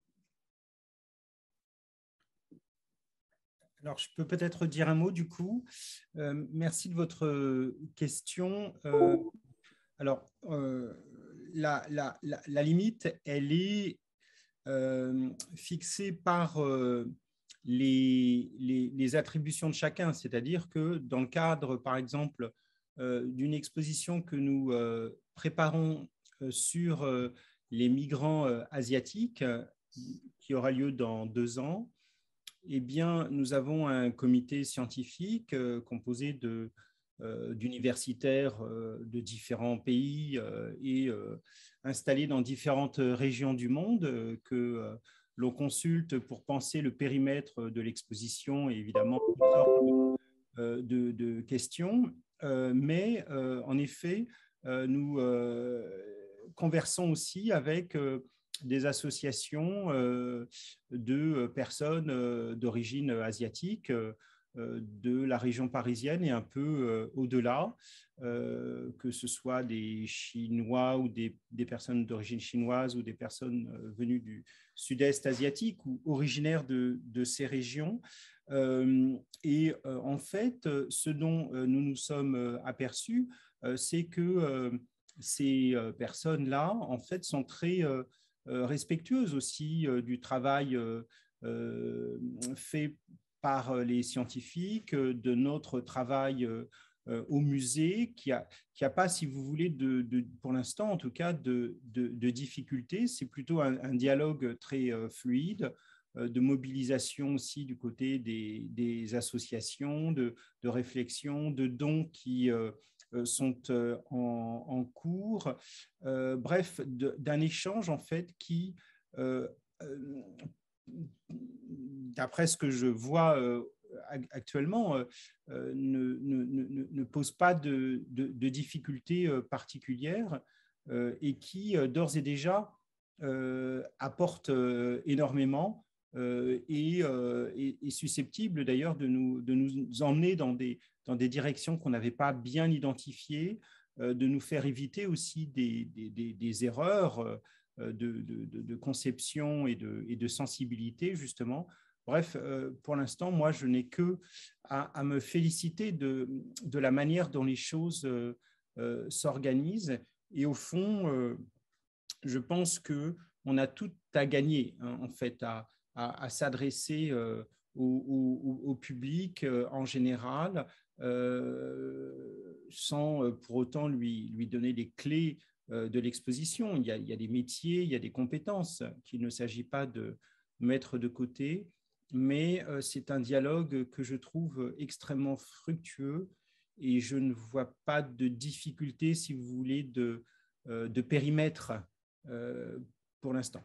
Alors, je peux peut-être dire un mot du coup. Euh, merci de votre question. Euh, alors, euh, la, la, la, la limite, elle est euh, fixée par euh, les, les, les attributions de chacun. C'est-à-dire que dans le cadre, par exemple, euh, d'une exposition que nous euh, préparons sur les migrants asiatiques qui aura lieu dans deux ans, eh bien, nous avons un comité scientifique composé de, d'universitaires de différents pays et installés dans différentes régions du monde que l'on consulte pour penser le périmètre de l'exposition et évidemment toutes sortes de, de, de questions. Mais en effet, nous conversons aussi avec euh, des associations euh, de personnes euh, d'origine asiatique euh, de la région parisienne et un peu euh, au-delà, euh, que ce soit des Chinois ou des, des personnes d'origine chinoise ou des personnes euh, venues du sud-est asiatique ou originaires de, de ces régions. Euh, et euh, en fait, ce dont euh, nous nous sommes euh, aperçus, euh, c'est que euh, ces personnes-là, en fait, sont très euh, respectueuses aussi euh, du travail euh, euh, fait par les scientifiques, de notre travail euh, au musée, qui n'a qui a pas, si vous voulez, de, de, pour l'instant, en tout cas, de, de, de difficultés. C'est plutôt un, un dialogue très euh, fluide, euh, de mobilisation aussi du côté des, des associations, de, de réflexion, de dons qui... Euh, sont en, en cours, euh, bref, d'un échange en fait qui, euh, euh, d'après ce que je vois euh, actuellement, euh, ne, ne, ne, ne pose pas de, de, de difficultés particulières euh, et qui, d'ores et déjà, euh, apporte euh, énormément euh, et euh, est, est susceptible d'ailleurs de nous, de nous emmener dans des, dans des directions qu'on n'avait pas bien identifiées, euh, de nous faire éviter aussi des, des, des, des erreurs de, de, de conception et de, et de sensibilité, justement. Bref, euh, pour l'instant, moi, je n'ai que à, à me féliciter de, de la manière dont les choses euh, euh, s'organisent. Et au fond, euh, je pense qu'on a tout à gagner, hein, en fait, à, à, à s'adresser euh, au, au, au public euh, en général, euh, sans pour autant lui, lui donner les clés euh, de l'exposition. Il y a, il y a des métiers, il y a des compétences qu'il ne s'agit pas de mettre de côté, mais euh, c'est un dialogue que je trouve extrêmement fructueux et je ne vois pas de difficulté, si vous voulez, de, euh, de périmètre euh, pour l'instant.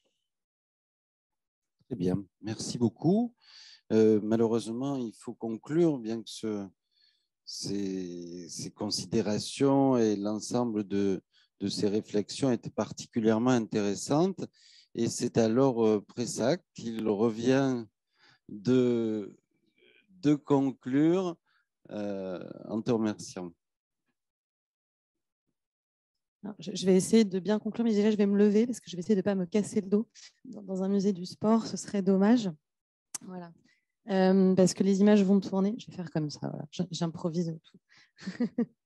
Très bien, merci beaucoup. Euh, malheureusement, il faut conclure, bien que ce, ces, ces considérations et l'ensemble de, de ces réflexions étaient particulièrement intéressantes. Et c'est alors euh, Pressac qu'il revient de, de conclure euh, en te remerciant. Alors, je vais essayer de bien conclure, mais déjà je vais me lever parce que je vais essayer de ne pas me casser le dos dans un musée du sport, ce serait dommage. Voilà. Euh, parce que les images vont tourner. Je vais faire comme ça, voilà. J'improvise tout.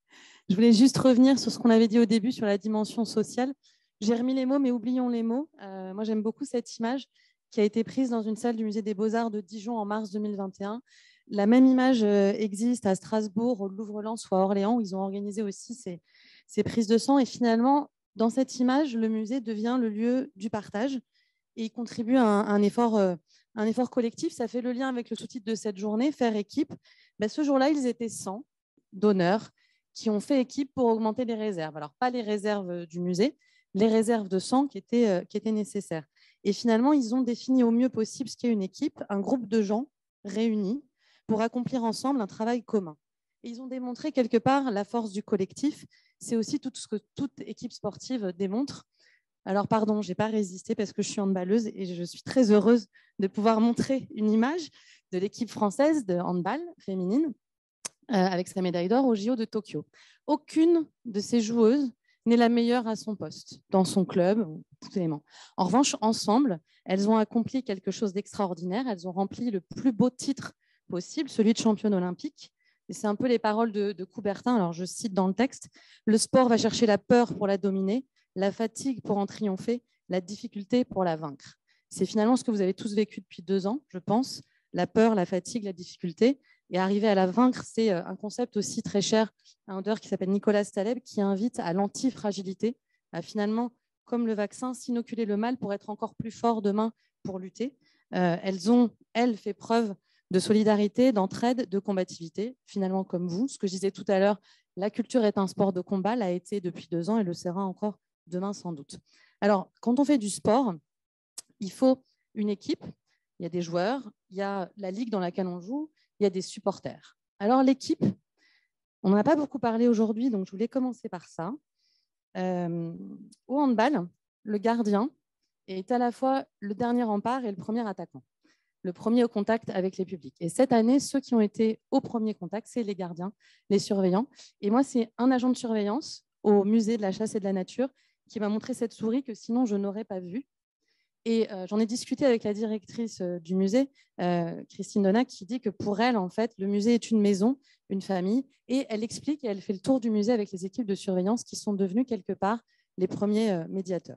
Je voulais juste revenir sur ce qu'on avait dit au début sur la dimension sociale. J'ai remis les mots, mais oublions les mots. Euh, moi, j'aime beaucoup cette image qui a été prise dans une salle du musée des Beaux-Arts de Dijon en mars deux mille vingt et un. La même image existe à Strasbourg, au Louvre-Lens ou à Orléans, où ils ont organisé aussi ces, ces prises de sang. Et finalement, dans cette image, le musée devient le lieu du partage et il contribue à un, un, effort, euh, un effort collectif. Ça fait le lien avec le sous-titre de cette journée, faire équipe. Ben, ce jour-là, ils étaient cent donneurs qui ont fait équipe pour augmenter les réserves. Alors, pas les réserves du musée, les réserves de sang qui étaient, euh, qui étaient nécessaires. Et finalement, ils ont défini au mieux possible ce qu'est une équipe, un groupe de gens réunis pour accomplir ensemble un travail commun. Et ils ont démontré quelque part la force du collectif. C'est aussi tout ce que toute équipe sportive démontre. Alors, pardon, je n'ai pas résisté parce que je suis handballeuse et je suis très heureuse de pouvoir montrer une image de l'équipe française de handball féminine euh, avec sa médaille d'or au J O de Tokyo. Aucune de ces joueuses n'est la meilleure à son poste, dans son club, tout élément. En revanche, ensemble, elles ont accompli quelque chose d'extraordinaire. Elles ont rempli le plus beau titre possible, celui de championne olympique. Et c'est un peu les paroles de, de Coubertin. Alors, je cite dans le texte, « Le sport va chercher la peur pour la dominer, la fatigue pour en triompher, la difficulté pour la vaincre. » C'est finalement ce que vous avez tous vécu depuis deux ans, je pense, la peur, la fatigue, la difficulté. Et arriver à la vaincre, c'est un concept aussi très cher à un auteur qui s'appelle Nicolas Taleb, qui invite à l'antifragilité, à finalement, comme le vaccin, s'inoculer le mal pour être encore plus fort demain pour lutter. Euh, elles ont, elles, fait preuve de solidarité, d'entraide, de combativité, finalement comme vous. Ce que je disais tout à l'heure, la culture est un sport de combat, l'a été depuis deux ans et le sera encore demain sans doute. Alors, quand on fait du sport, il faut une équipe, il y a des joueurs, il y a la ligue dans laquelle on joue, il y a des supporters. Alors, l'équipe, on n'en a pas beaucoup parlé aujourd'hui, donc je voulais commencer par ça. Euh, au handball, le gardien est à la fois le dernier rempart et le premier attaquant, le premier au contact avec les publics. Et cette année, ceux qui ont été au premier contact, c'est les gardiens, les surveillants. Et moi, c'est un agent de surveillance au musée de la chasse et de la nature qui m'a montré cette souris que sinon je n'aurais pas vue. Et euh, j'en ai discuté avec la directrice euh, du musée, euh, Christine Donat, qui dit que pour elle, en fait, le musée est une maison, une famille. Et elle explique et elle fait le tour du musée avec les équipes de surveillance qui sont devenues quelque part les premiers euh, médiateurs.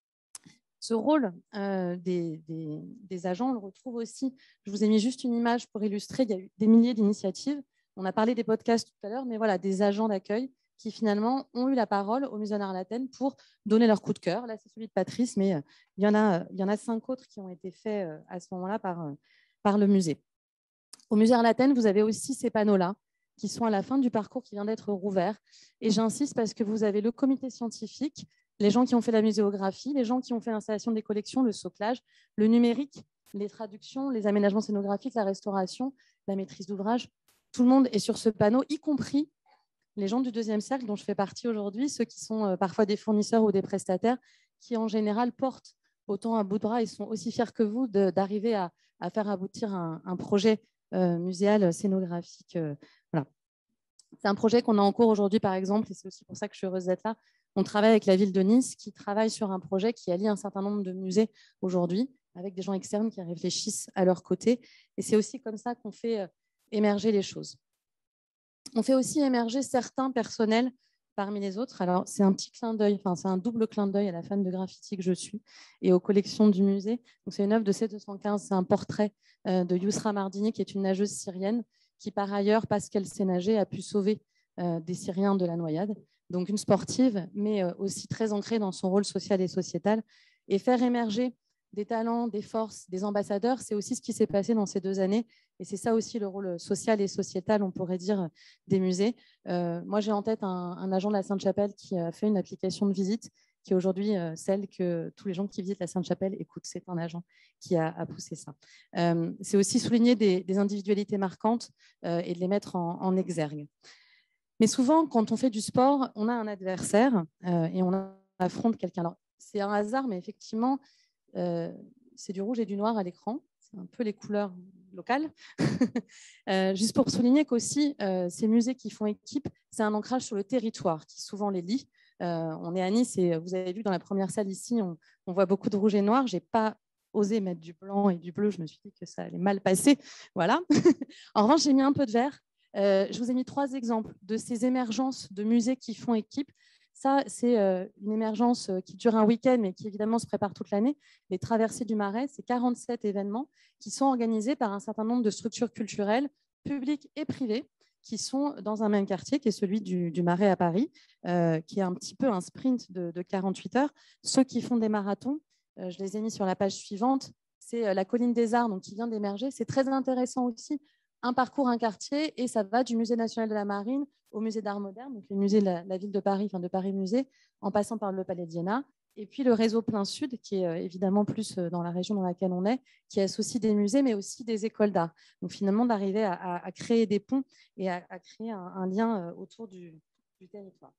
Ce rôle euh, des, des, des agents, on le retrouve aussi. Je vous ai mis juste une image pour illustrer. Il y a eu des milliers d'initiatives. On a parlé des podcasts tout à l'heure, mais voilà, des agents d'accueil qui finalement ont eu la parole au Musée d'Art Latin pour donner leur coup de cœur. Là, c'est celui de Patrice, mais euh, il, y en a, il y en a cinq autres qui ont été faits euh, à ce moment-là par, euh, par le musée. Au Musée d'Art Latin, vous avez aussi ces panneaux-là qui sont à la fin du parcours qui vient d'être rouvert. Et j'insiste parce que vous avez le comité scientifique, les gens qui ont fait la muséographie, les gens qui ont fait l'installation des collections, le soclage, le numérique, les traductions, les aménagements scénographiques, la restauration, la maîtrise d'ouvrage. Tout le monde est sur ce panneau, y compris les gens du deuxième cercle dont je fais partie aujourd'hui, ceux qui sont euh, parfois des fournisseurs ou des prestataires, qui en général portent autant à bout de bras et sont aussi fiers que vous d'arriver à, à faire aboutir un, un projet euh, muséal scénographique. Euh, voilà. C'est un projet qu'on a en cours aujourd'hui, par exemple, et c'est aussi pour ça que je suis heureuse d'être là, On travaille avec la ville de Nice qui travaille sur un projet qui allie un certain nombre de musées aujourd'hui avec des gens externes qui réfléchissent à leur côté. Et c'est aussi comme ça qu'on fait émerger les choses. On fait aussi émerger certains personnels parmi les autres. Alors, c'est un petit clin d'œil, enfin, c'est un double clin d'œil à la fan de graffiti que je suis et aux collections du musée. Donc, c'est une œuvre de C deux cent quinze, c'est un portrait euh, de Yousra Mardini, qui est une nageuse syrienne qui, par ailleurs, parce qu'elle sait nager, a pu sauver euh, des Syriens de la noyade. Donc, une sportive, mais euh, aussi très ancrée dans son rôle social et sociétal. Et faire émerger des talents, des forces, des ambassadeurs, c'est aussi ce qui s'est passé dans ces deux années. Et c'est ça aussi le rôle social et sociétal, on pourrait dire, des musées. Euh, moi, j'ai en tête un, un agent de la Sainte-Chapelle qui a fait une application de visite, qui est aujourd'hui euh, celle que tous les gens qui visitent la Sainte-Chapelle écoutent. C'est un agent qui a, a poussé ça. Euh, c'est aussi souligner des, des individualités marquantes euh, et de les mettre en, en exergue. Mais souvent, quand on fait du sport, on a un adversaire euh, et on affronte quelqu'un. Alors, c'est un hasard, mais effectivement, euh, c'est du rouge et du noir à l'écran. C'est un peu les couleurs locales. euh, juste pour souligner qu'aussi, euh, ces musées qui font équipe, c'est un ancrage sur le territoire qui souvent les lie. Euh, on est à Nice et vous avez vu dans la première salle ici, on, on voit beaucoup de rouge et noir. Je n'ai pas osé mettre du blanc et du bleu. Je me suis dit que ça allait mal passer. Voilà. En revanche, j'ai mis un peu de vert. Euh, je vous ai mis trois exemples de ces émergences de musées qui font équipe. Ça, c'est euh, une émergence qui dure un week-end, mais qui évidemment se prépare toute l'année. Les Traversées du Marais, c'est quarante-sept événements qui sont organisés par un certain nombre de structures culturelles, publiques et privées, qui sont dans un même quartier, qui est celui du, du Marais à Paris, euh, qui est un petit peu un sprint de, de quarante-huit heures. Ceux qui font des marathons, euh, je les ai mis sur la page suivante, c'est euh, la Colline des Arts, donc, qui vient d'émerger. C'est très intéressant aussi. Un parcours, un quartier, et ça va du Musée national de la Marine au Musée d'art moderne, donc le musée de la, la ville de Paris, enfin de Paris Musée, en passant par le Palais d'Iéna, et puis le réseau Plein Sud, qui est euh, évidemment plus euh, dans la région dans laquelle on est, qui associe des musées, mais aussi des écoles d'art. Donc finalement, d'arriver à, à, à créer des ponts et à, à créer un, un lien euh, autour du, du territoire.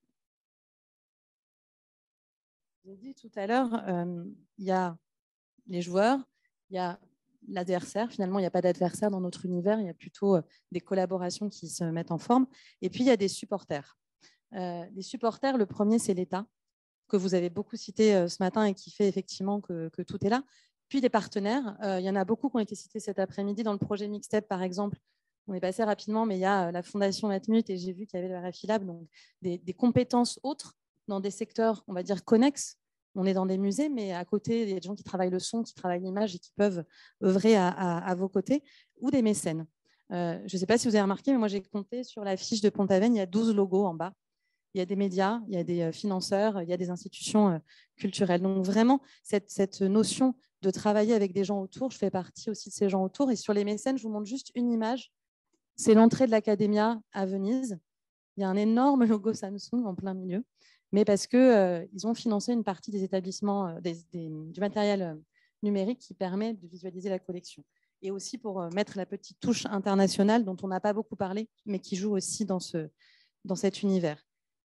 Je vous ai dit tout à l'heure, euh, il y a les joueurs, il y a l'adversaire. Finalement, il n'y a pas d'adversaire dans notre univers, il y a plutôt des collaborations qui se mettent en forme. Et puis, il y a des supporters. Euh, les supporters, le premier, c'est l'État, que vous avez beaucoup cité euh, ce matin et qui fait effectivement que, que tout est là. Puis des partenaires. Euh, il y en a beaucoup qui ont été cités cet après-midi dans le projet Mixtape, par exemple. On est passé rapidement, mais il y a la Fondation Matmut et j'ai vu qu'il y avait le R F I Lab, donc des, des compétences autres dans des secteurs, on va dire, connexes. On est dans des musées, mais à côté, il y a des gens qui travaillent le son, qui travaillent l'image et qui peuvent œuvrer à, à, à vos côtés, ou des mécènes. Euh, je ne sais pas si vous avez remarqué, mais moi, j'ai compté sur la fiche de Pont-Aven, il y a douze logos en bas. Il y a des médias, il y a des financeurs, il y a des institutions culturelles. Donc, vraiment, cette, cette notion de travailler avec des gens autour, je fais partie aussi de ces gens autour. Et sur les mécènes, je vous montre juste une image. C'est l'entrée de l'Academia à Venise. Il y a un énorme logo Samsung en plein milieu, mais parce qu'ils euh, ont financé une partie des établissements, euh, des, des, du matériel euh, numérique qui permet de visualiser la collection. Et aussi pour euh, mettre la petite touche internationale dont on n'a pas beaucoup parlé, mais qui joue aussi dans, ce, dans cet univers.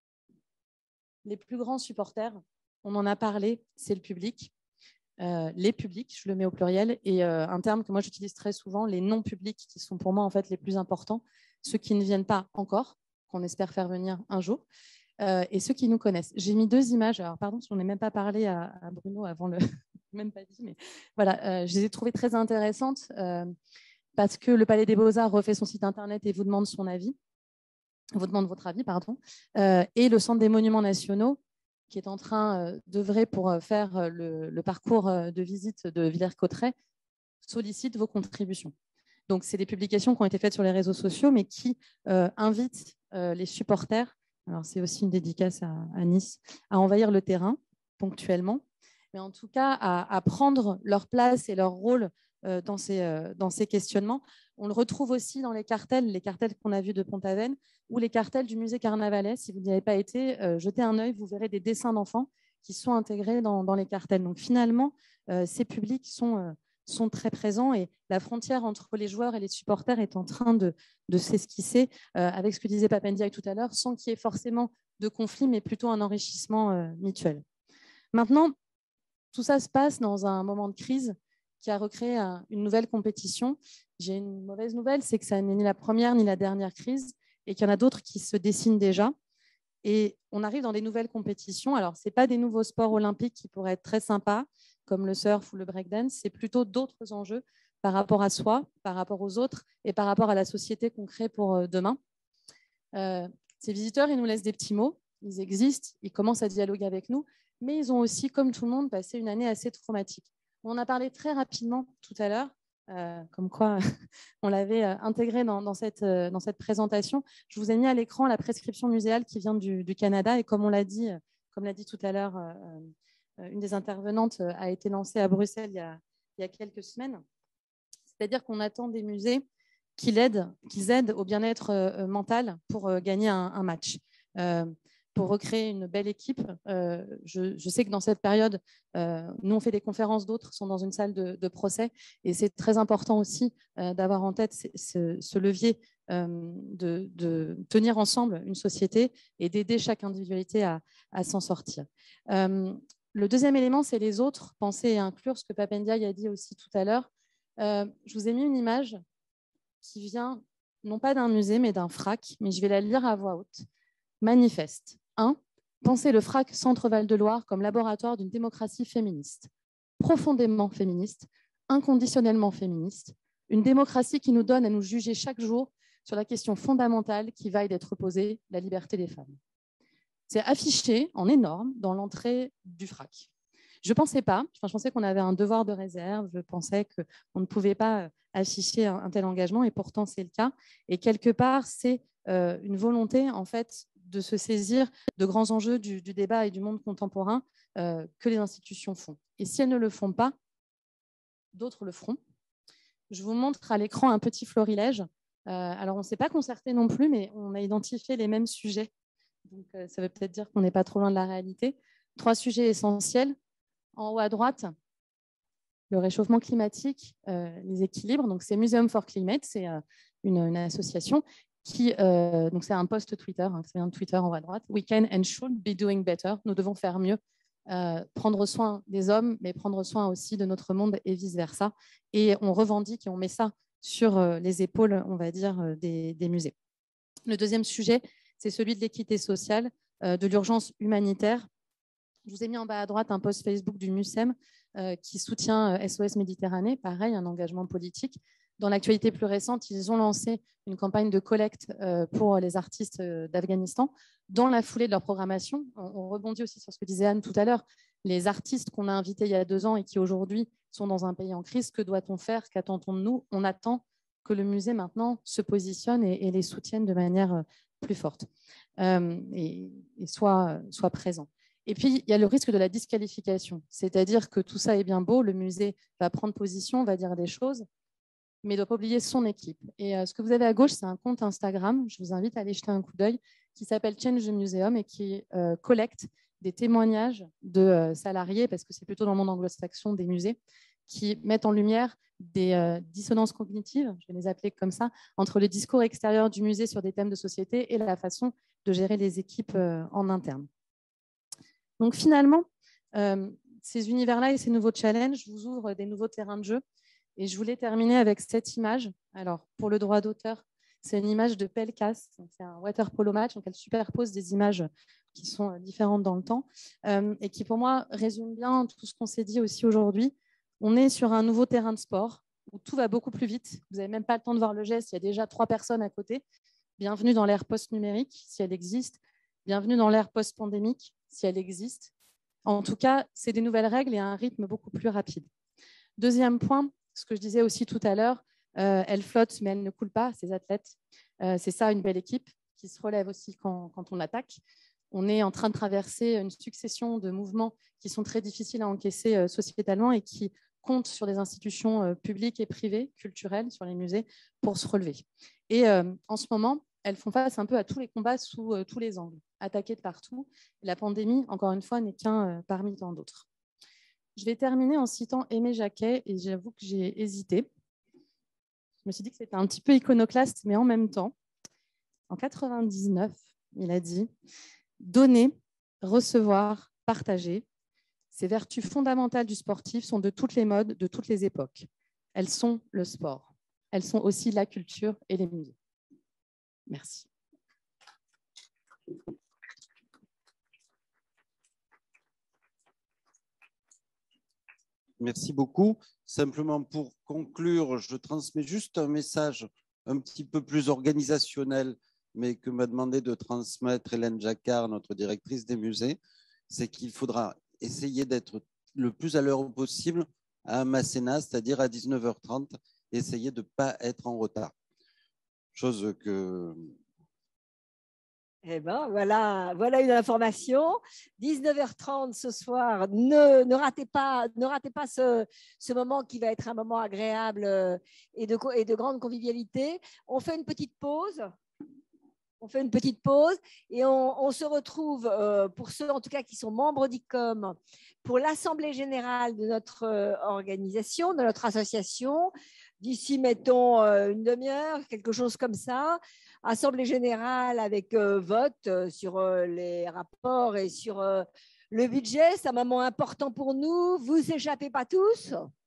Les plus grands supporters, on en a parlé, c'est le public. Euh, les publics, je le mets au pluriel, et euh, un terme que moi j'utilise très souvent, les non-publics, qui sont pour moi en fait les plus importants, ceux qui ne viennent pas encore, qu'on espère faire venir un jour. Euh, et ceux qui nous connaissent. J'ai mis deux images. Alors, pardon, je n'en ai même pas parlé à, à Bruno avant le. même pas dit, mais voilà, euh, je les ai trouvées très intéressantes euh, parce que le Palais des Beaux-Arts refait son site internet et vous demande son avis, vous demande votre avis, pardon. Euh, et le Centre des Monuments Nationaux, qui est en train euh, d'œuvrer pour euh, faire le, le parcours euh, de visite de Villers-Cotterêts, sollicite vos contributions. Donc, c'est des publications qui ont été faites sur les réseaux sociaux, mais qui euh, invitent euh, les supporters. Alors, c'est aussi une dédicace à, à Nice, à envahir le terrain ponctuellement, mais en tout cas à, à prendre leur place et leur rôle euh, dans, ces, euh, dans ces questionnements. On le retrouve aussi dans les cartels, les cartels qu'on a vus de Pont-Aven ou les cartels du musée Carnavalet. Si vous n'y avez pas été, euh, jetez un œil, vous verrez des dessins d'enfants qui sont intégrés dans, dans les cartels. Donc finalement, euh, ces publics sont... Euh, sont très présents et la frontière entre les joueurs et les supporters est en train de, de s'esquisser euh, avec ce que disait Papendiaï tout à l'heure, sans qu'il y ait forcément de conflit, mais plutôt un enrichissement euh, mutuel. Maintenant, tout ça se passe dans un moment de crise qui a recréé un, une nouvelle compétition. J'ai une mauvaise nouvelle, c'est que ça n'est ni la première ni la dernière crise et qu'il y en a d'autres qui se dessinent déjà. Et on arrive dans des nouvelles compétitions. Alors, ce n'est pas des nouveaux sports olympiques qui pourraient être très sympas, comme le surf ou le breakdance, c'est plutôt d'autres enjeux par rapport à soi, par rapport aux autres et par rapport à la société qu'on crée pour demain. Euh, ces visiteurs, ils nous laissent des petits mots, ils existent, ils commencent à dialoguer avec nous, mais ils ont aussi, comme tout le monde, passé une année assez traumatique. On a parlé très rapidement tout à l'heure, euh, comme quoi on l'avait intégré dans, dans, cette, dans cette présentation. Je vous ai mis à l'écran la prescription muséale qui vient du, du Canada, et comme on l'a dit, comme l'a dit tout à l'heure, euh, une des intervenantes a été lancée à Bruxelles il y a, il y a quelques semaines. C'est-à-dire qu'on attend des musées qu'ils aident, qu'ils aident au bien-être euh, mental pour euh, gagner un, un match, euh, pour recréer une belle équipe. Euh, je, je sais que dans cette période, euh, nous, on fait des conférences, d'autres sont dans une salle de, de procès, et c'est très important aussi euh, d'avoir en tête ce, ce levier euh, de, de tenir ensemble une société et d'aider chaque individualité à, à s'en sortir. Euh, le deuxième élément, c'est les autres, penser et inclure, ce que Pape Ndiaye a dit aussi tout à l'heure. Euh, je vous ai mis une image qui vient non pas d'un musée, mais d'un FRAC, mais je vais la lire à voix haute. Manifeste. un. Penser le FRAC Centre-Val de Loire comme laboratoire d'une démocratie féministe. Profondément féministe, inconditionnellement féministe. Une démocratie qui nous donne à nous juger chaque jour sur la question fondamentale qui vaille d'être posée, la liberté des femmes. C'est affiché en énorme dans l'entrée du FRAC. Je ne pensais pas, enfin, je pensais qu'on avait un devoir de réserve, je pensais qu'on ne pouvait pas afficher un, un tel engagement, et pourtant c'est le cas. Et quelque part, c'est euh, une volonté en fait, de se saisir de grands enjeux du, du débat et du monde contemporain euh, que les institutions font. Et si elles ne le font pas, d'autres le feront. Je vous montre à l'écran un petit florilège. Euh, alors, on ne s'est pas concerté non plus, mais on a identifié les mêmes sujets. Donc, euh, ça veut peut-être dire qu'on n'est pas trop loin de la réalité. Trois sujets essentiels. En haut à droite, le réchauffement climatique, euh, les équilibres. Donc, c'est Museum for Climate, c'est euh, une, une association qui, euh, donc c'est un post Twitter, hein, c'est un Twitter en haut à droite. We can and should be doing better. Nous devons faire mieux, euh, prendre soin des hommes, mais prendre soin aussi de notre monde et vice versa. Et on revendique et on met ça sur euh, les épaules, on va dire, euh, des, des musées. Le deuxième sujet, c'est celui de l'équité sociale, euh, de l'urgence humanitaire. Je vous ai mis en bas à droite un post Facebook du MUSEM euh, qui soutient euh, S O S Méditerranée, pareil, un engagement politique. Dans l'actualité plus récente, ils ont lancé une campagne de collecte euh, pour les artistes euh, d'Afghanistan. Dans la foulée de leur programmation, on, on rebondit aussi sur ce que disait Anne tout à l'heure, les artistes qu'on a invités il y a deux ans et qui aujourd'hui sont dans un pays en crise, que doit-on faire? Qu'attend-on de nous? On attend que le musée maintenant se positionne et, et les soutienne de manière plus forte euh, et, et soit, soit présent. Et puis, il y a le risque de la disqualification, c'est-à-dire que tout ça est bien beau, le musée va prendre position, va dire des choses, mais il ne doit pas oublier son équipe. Et euh, ce que vous avez à gauche, c'est un compte Instagram, je vous invite à aller jeter un coup d'œil, qui s'appelle Change the Museum et qui euh, collecte des témoignages de euh, salariés, parce que c'est plutôt dans le monde anglo-saxon des musées, qui mettent en lumière des euh, dissonances cognitives, je vais les appeler comme ça, entre le discours extérieur du musée sur des thèmes de société et la façon de gérer les équipes euh, en interne. Donc finalement, euh, ces univers-là et ces nouveaux challenges vous ouvrent des nouveaux terrains de jeu. Et je voulais terminer avec cette image. Alors, pour le droit d'auteur, c'est une image de Pelkas. C'est un water polo match. Donc, elle superpose des images qui sont différentes dans le temps euh, et qui, pour moi, résument bien tout ce qu'on s'est dit aussi aujourd'hui. On est sur un nouveau terrain de sport où tout va beaucoup plus vite. Vous n'avez même pas le temps de voir le geste. Il y a déjà trois personnes à côté. Bienvenue dans l'ère post-numérique, si elle existe. Bienvenue dans l'ère post-pandémique, si elle existe. En tout cas, c'est des nouvelles règles et un rythme beaucoup plus rapide. Deuxième point, ce que je disais aussi tout à l'heure, euh, elles flottent, mais elles ne coulent pas, ces athlètes. Euh, c'est ça, une belle équipe qui se relève aussi quand, quand on attaque. On est en train de traverser une succession de mouvements qui sont très difficiles à encaisser euh, sociétalement et qui comptent sur des institutions euh, publiques et privées, culturelles, sur les musées, pour se relever. Et euh, en ce moment, elles font face un peu à tous les combats sous euh, tous les angles, attaquées de partout. La pandémie, encore une fois, n'est qu'un euh, parmi tant d'autres. Je vais terminer en citant Aimé Jacquet, et j'avoue que j'ai hésité. Je me suis dit que c'était un petit peu iconoclaste, mais en même temps, en quatre-vingt-dix-neuf, il a dit « Donner, recevoir, partager, ces vertus fondamentales du sportif sont de toutes les modes, de toutes les époques. Elles sont le sport. Elles sont aussi la culture et les musées. » Merci. Merci beaucoup. Simplement pour conclure, je transmets juste un message un petit peu plus organisationnel, mais que m'a demandé de transmettre Hélène Jacquard, notre directrice des musées, c'est qu'il faudra essayer d'être le plus à l'heure possible à Masséna, c'est-à-dire à dix-neuf heures trente, essayer de ne pas être en retard. Chose que... Eh ben, voilà, voilà une information. dix-neuf heures trente ce soir. Ne, ne ratez pas, ne ratez pas ce, ce moment qui va être un moment agréable et de, et de grande convivialité. On fait une petite pause. On fait une petite pause et on, on se retrouve, euh, pour ceux en tout cas qui sont membres d'I C O M, pour l'Assemblée générale de notre euh, organisation, de notre association. D'ici, mettons, euh, une demi-heure, quelque chose comme ça. Assemblée générale avec euh, vote euh, sur euh, les rapports et sur euh, le budget. C'est un moment important pour nous. Vous échappez pas tous.